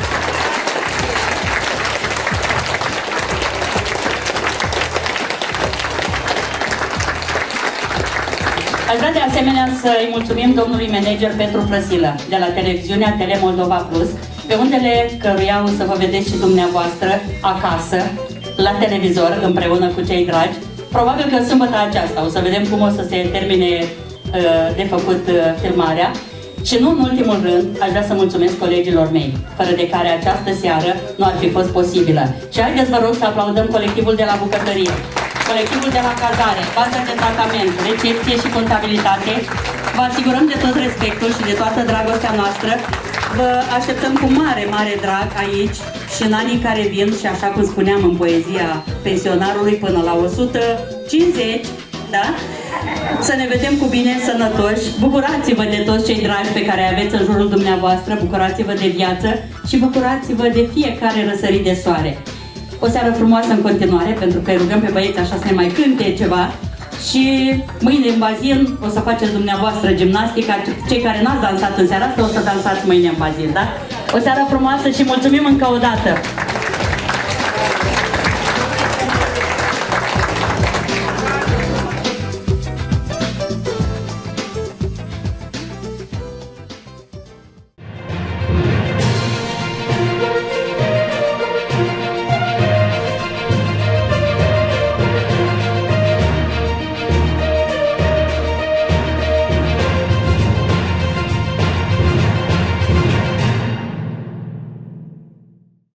Aș vrea de asemenea să-i mulțumim domnului manager Petru Frăsilă de la televiziunea Tele Moldova Plus, pe undele căruia o să vă vedeți și dumneavoastră acasă, la televizor, împreună cu cei dragi. Probabil că sâmbătă aceasta o să vedem cum o să se termine de făcut filmarea. Și nu în ultimul rând, aș vrea să mulțumesc colegilor mei, fără de care această seară nu ar fi fost posibilă. Și haideți, vă rog, să aplaudăm colectivul de la bucătărie, colectivul de la cazare, bază de tratament, recepție și contabilitate. Vă asigurăm de tot respectul și de toată dragostea noastră. Vă așteptăm cu mare, mare drag aici și în anii care vin și, așa cum spuneam în poezia pensionarului, până la 150, da? Să ne vedem cu bine, sănătoși. Bucurați-vă de toți cei dragi pe care aveți în jurul dumneavoastră, bucurați-vă de viață și bucurați-vă de fiecare răsărit de soare. O seară frumoasă în continuare, pentru că îi rugăm pe băieți așa să ne mai cânte ceva. Și mâine în bazin o să faceți dumneavoastră gimnastica. Cei care n-ați dansat în seara asta o să dansați mâine în bazin, da? O seară frumoasă și mulțumim încă o dată!